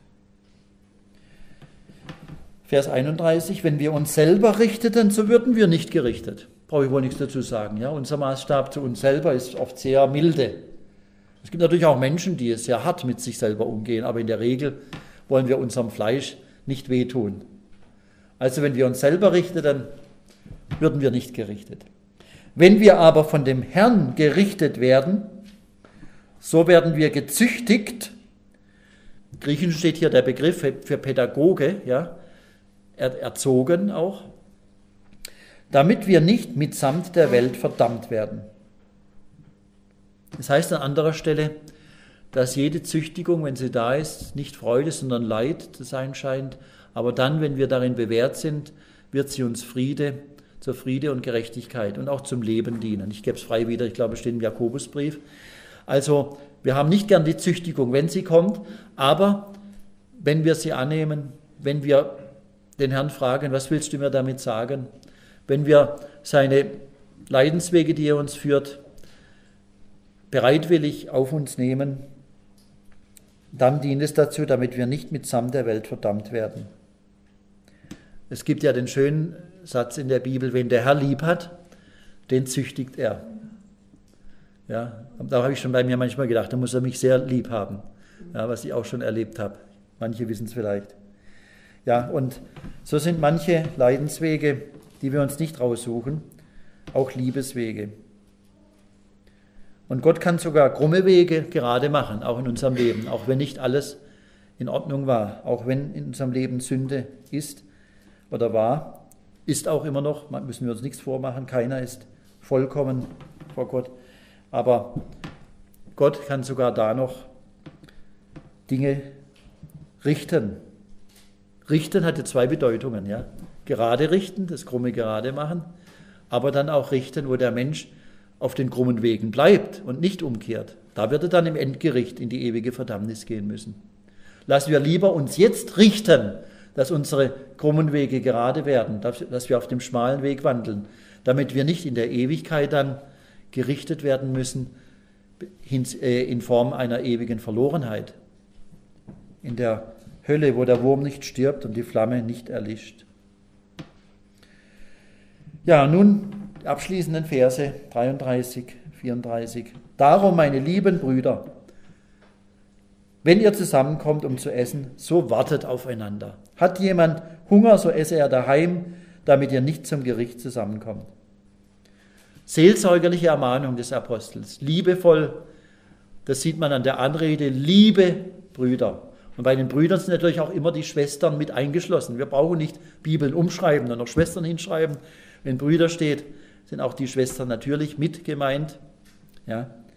Vers einunddreißig, wenn wir uns selber richteten, so würden wir nicht gerichtet. Brauche ich wohl nichts dazu sagen. Ja? Unser Maßstab zu uns selber ist oft sehr milde. Es gibt natürlich auch Menschen, die sehr hart mit sich selber umgehen, aber in der Regel wollen wir unserem Fleisch nicht wehtun. Also wenn wir uns selber richteten, würden wir nicht gerichtet. Wenn wir aber von dem Herrn gerichtet werden, so werden wir gezüchtigt. Im Griechischen steht hier der Begriff für Pädagoge, ja, erzogen auch, damit wir nicht mitsamt der Welt verdammt werden. Das heißt an anderer Stelle, dass jede Züchtigung, wenn sie da ist, nicht Freude, sondern Leid zu sein scheint. Aber dann, wenn wir darin bewährt sind, wird sie uns Friede, zur Friede und Gerechtigkeit und auch zum Leben dienen. Ich gebe es frei wieder, ich glaube, es steht im Jakobusbrief. Also wir haben nicht gern die Züchtigung, wenn sie kommt, aber wenn wir sie annehmen, wenn wir den Herrn fragen, was willst du mir damit sagen, wenn wir seine Leidenswege, die er uns führt, bereitwillig auf uns nehmen, dann dient es dazu, damit wir nicht mitsamt der Welt verdammt werden. Es gibt ja den schönen Satz in der Bibel, wen der Herr lieb hat, den züchtigt er. Ja, da habe ich schon bei mir manchmal gedacht, da muss er mich sehr lieb haben, ja, was ich auch schon erlebt habe. Manche wissen es vielleicht. Ja, und so sind manche Leidenswege, die wir uns nicht raussuchen, auch Liebeswege. Und Gott kann sogar krumme Wege gerade machen, auch in unserem Leben, auch wenn nicht alles in Ordnung war, auch wenn in unserem Leben Sünde ist oder war, ist auch immer noch, müssen wir uns nichts vormachen, keiner ist vollkommen vor Gott. Aber Gott kann sogar da noch Dinge richten. Richten hatte zwei Bedeutungen. Ja? Gerade richten, das krumme gerade machen, aber dann auch richten, wo der Mensch auf den krummen Wegen bleibt und nicht umkehrt. Da wird er dann im Endgericht in die ewige Verdammnis gehen müssen. Lassen wir lieber uns jetzt richten, dass unsere krummen Wege gerade werden, dass wir auf dem schmalen Weg wandeln, damit wir nicht in der Ewigkeit dann gerichtet werden müssen in Form einer ewigen Verlorenheit. In der Hölle, wo der Wurm nicht stirbt und die Flamme nicht erlischt. Ja, nun die abschließenden Verse dreiunddreißig, vierunddreißig. Darum, meine lieben Brüder, wenn ihr zusammenkommt, um zu essen, so wartet aufeinander. Hat jemand Hunger, so esse er daheim, damit ihr nicht zum Gericht zusammenkommt. Seelsorgerliche Ermahnung des Apostels, liebevoll, das sieht man an der Anrede, liebe Brüder. Und bei den Brüdern sind natürlich auch immer die Schwestern mit eingeschlossen. Wir brauchen nicht Bibeln umschreiben, dann noch Schwestern hinschreiben. Wenn Brüder steht, sind auch die Schwestern natürlich mit gemeint. Ja.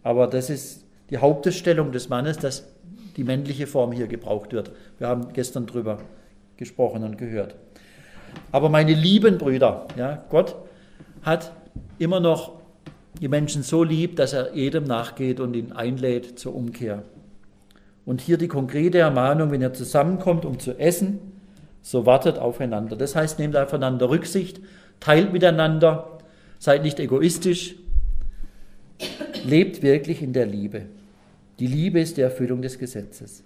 Aber das ist die Hauptstellung des Mannes, dass die männliche Form hier gebraucht wird. Wir haben gestern drüber gesprochen und gehört. Aber meine lieben Brüder, ja, Gott hat immer noch die Menschen so lieb, dass er jedem nachgeht und ihn einlädt zur Umkehr. Und hier die konkrete Ermahnung, wenn ihr zusammenkommt, um zu essen, so wartet aufeinander. Das heißt, nehmt aufeinander Rücksicht, teilt miteinander, seid nicht egoistisch, lebt wirklich in der Liebe. Die Liebe ist die Erfüllung des Gesetzes.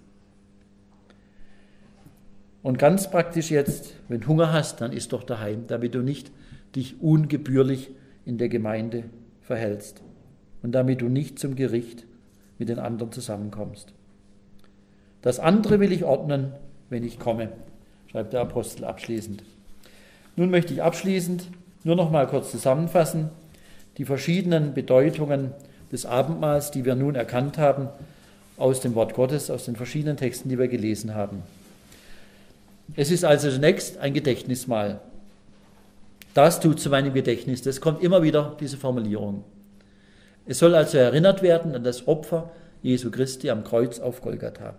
Und ganz praktisch jetzt, wenn du Hunger hast, dann iss doch daheim, damit du nicht dich ungebührlich in der Gemeinde verhältst und damit du nicht zum Gericht mit den anderen zusammenkommst. Das andere will ich ordnen, wenn ich komme, schreibt der Apostel abschließend. Nun möchte ich abschließend nur noch mal kurz zusammenfassen, die verschiedenen Bedeutungen des Abendmahls, die wir nun erkannt haben, aus dem Wort Gottes, aus den verschiedenen Texten, die wir gelesen haben. Es ist also zunächst ein Gedächtnismahl. Das tut zu meinem Gedächtnis. Das kommt immer wieder, diese Formulierung. Es soll also erinnert werden an das Opfer Jesu Christi am Kreuz auf Golgatha.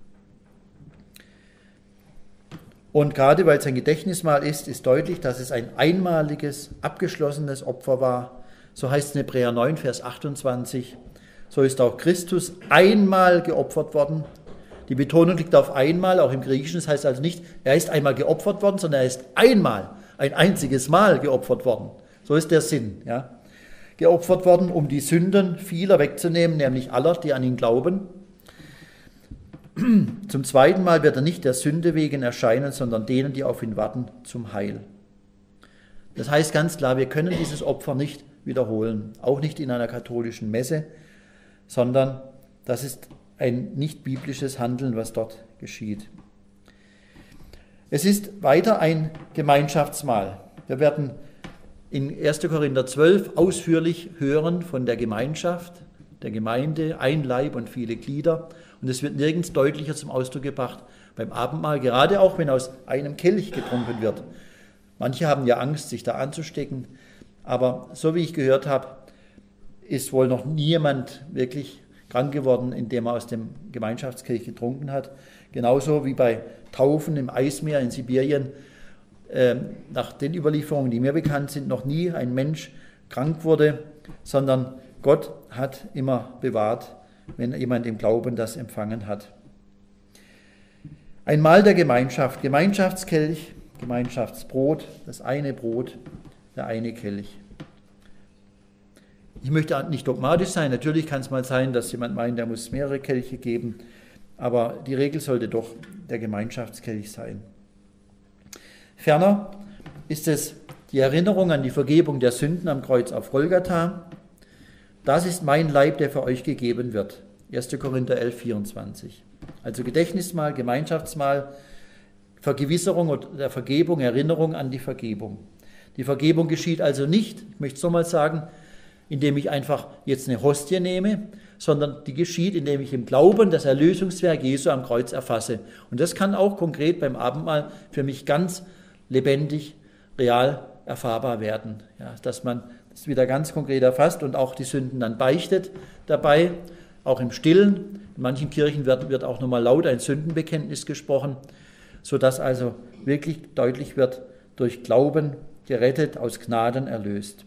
Und gerade weil es ein Gedächtnismahl ist, ist deutlich, dass es ein einmaliges, abgeschlossenes Opfer war. So heißt es in Hebräer neun, Vers achtundzwanzig. So ist auch Christus einmal geopfert worden. Die Betonung liegt auf einmal, auch im Griechischen. Das heißt also nicht, er ist einmal geopfert worden, sondern er ist einmal, ein einziges Mal geopfert worden. So ist der Sinn. Ja. Geopfert worden, um die Sünden vieler wegzunehmen, nämlich aller, die an ihn glauben. Zum zweiten Mal wird er nicht der Sünde wegen erscheinen, sondern denen, die auf ihn warten, zum Heil. Das heißt ganz klar, wir können dieses Opfer nicht wiederholen, auch nicht in einer katholischen Messe, sondern das ist ein nicht biblisches Handeln, was dort geschieht. Es ist weiter ein Gemeinschaftsmahl. Wir werden in erster Korinther zwölf ausführlich hören von der Gemeinschaft, der Gemeinde, ein Leib und viele Glieder. Und es wird nirgends deutlicher zum Ausdruck gebracht beim Abendmahl, gerade auch wenn aus einem Kelch getrunken wird. Manche haben ja Angst, sich da anzustecken, aber so wie ich gehört habe, ist wohl noch nie jemand wirklich krank geworden, indem er aus dem Gemeinschaftskelch getrunken hat. Genauso wie bei Taufen im Eismeer in Sibirien. Äh, nach den Überlieferungen, die mir bekannt sind, noch nie ein Mensch krank wurde, sondern Gott hat immer bewahrt, wenn jemand im Glauben das empfangen hat. Ein Mahl der Gemeinschaft, Gemeinschaftskelch, Gemeinschaftsbrot, das eine Brot, der eine Kelch. Ich möchte nicht dogmatisch sein, natürlich kann es mal sein, dass jemand meint, er muss mehrere Kelche geben, aber die Regel sollte doch der Gemeinschaftskelch sein. Ferner ist es die Erinnerung an die Vergebung der Sünden am Kreuz auf Golgatha. Das ist mein Leib, der für euch gegeben wird. erster Korinther elf, vierundzwanzig. Also Gedächtnismahl, Gemeinschaftsmahl, Vergewisserung der Vergebung, Erinnerung an die Vergebung. Die Vergebung geschieht also nicht, ich möchte es nochmal sagen, indem ich einfach jetzt eine Hostie nehme, sondern die geschieht, indem ich im Glauben das Erlösungswerk Jesu am Kreuz erfasse. Und das kann auch konkret beim Abendmahl für mich ganz lebendig, real erfahrbar werden. Ja, dass man das wieder ganz konkret erfasst und auch die Sünden dann beichtet dabei, auch im Stillen. In manchen Kirchen wird, wird auch nochmal laut ein Sündenbekenntnis gesprochen, sodass also wirklich deutlich wird, durch Glauben gerettet, aus Gnaden erlöst.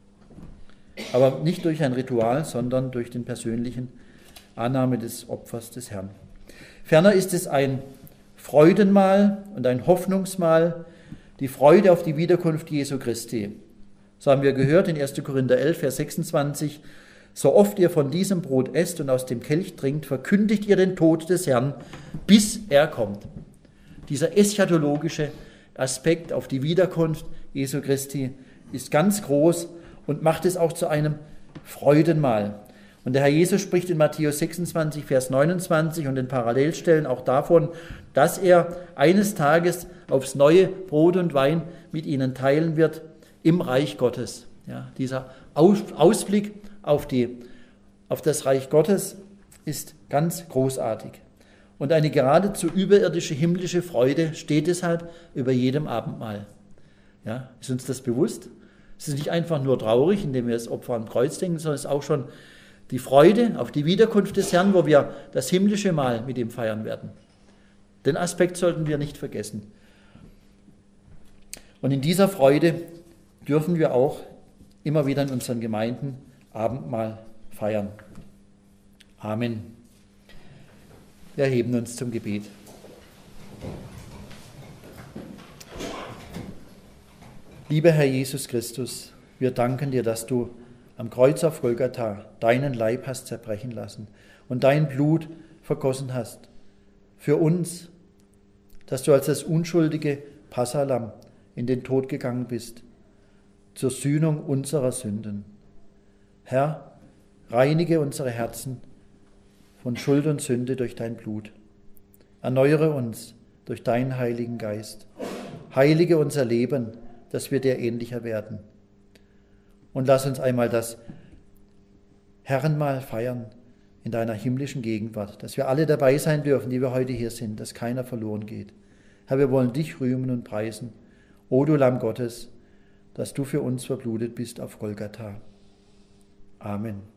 Aber nicht durch ein Ritual, sondern durch den persönlichen Annahme des Opfers des Herrn. Ferner ist es ein Freudenmahl und ein Hoffnungsmahl, die Freude auf die Wiederkunft Jesu Christi. So haben wir gehört in erster Korinther elf, Vers sechsundzwanzig, so oft ihr von diesem Brot esst und aus dem Kelch trinkt, verkündigt ihr den Tod des Herrn, bis er kommt. Dieser eschatologische Aspekt auf die Wiederkunft Jesu Christi ist ganz groß und macht es auch zu einem Freudenmahl. Und der Herr Jesus spricht in Matthäus sechsundzwanzig, Vers neunundzwanzig und den Parallelstellen auch davon, dass er eines Tages aufs neue Brot und Wein mit ihnen teilen wird im Reich Gottes. Ja, dieser Ausblick auf, die, auf das Reich Gottes ist ganz großartig. Und eine geradezu überirdische himmlische Freude steht deshalb über jedem Abendmahl. Ja, ist uns das bewusst? Es ist nicht einfach nur traurig, indem wir das Opfer am Kreuz denken, sondern es ist auch schon Die Freude auf die Wiederkunft des Herrn, wo wir das himmlische Mahl mit ihm feiern werden. Den Aspekt sollten wir nicht vergessen. Und in dieser Freude dürfen wir auch immer wieder in unseren Gemeinden Abendmahl feiern. Amen. Wir erheben uns zum Gebet. Lieber Herr Jesus Christus, wir danken dir, dass du am Kreuz auf Golgatha deinen Leib hast zerbrechen lassen und dein Blut vergossen hast für uns, dass du als das unschuldige Passahlamm in den Tod gegangen bist, zur Sühnung unserer Sünden. Herr, reinige unsere Herzen von Schuld und Sünde durch dein Blut. Erneuere uns durch deinen Heiligen Geist. Heilige unser Leben, dass wir dir ähnlicher werden. Und lass uns einmal das Herrenmahl feiern in deiner himmlischen Gegenwart, dass wir alle dabei sein dürfen, die wir heute hier sind, dass keiner verloren geht. Herr, wir wollen dich rühmen und preisen. O du Lamm Gottes, dass du für uns verblutet bist auf Golgatha. Amen.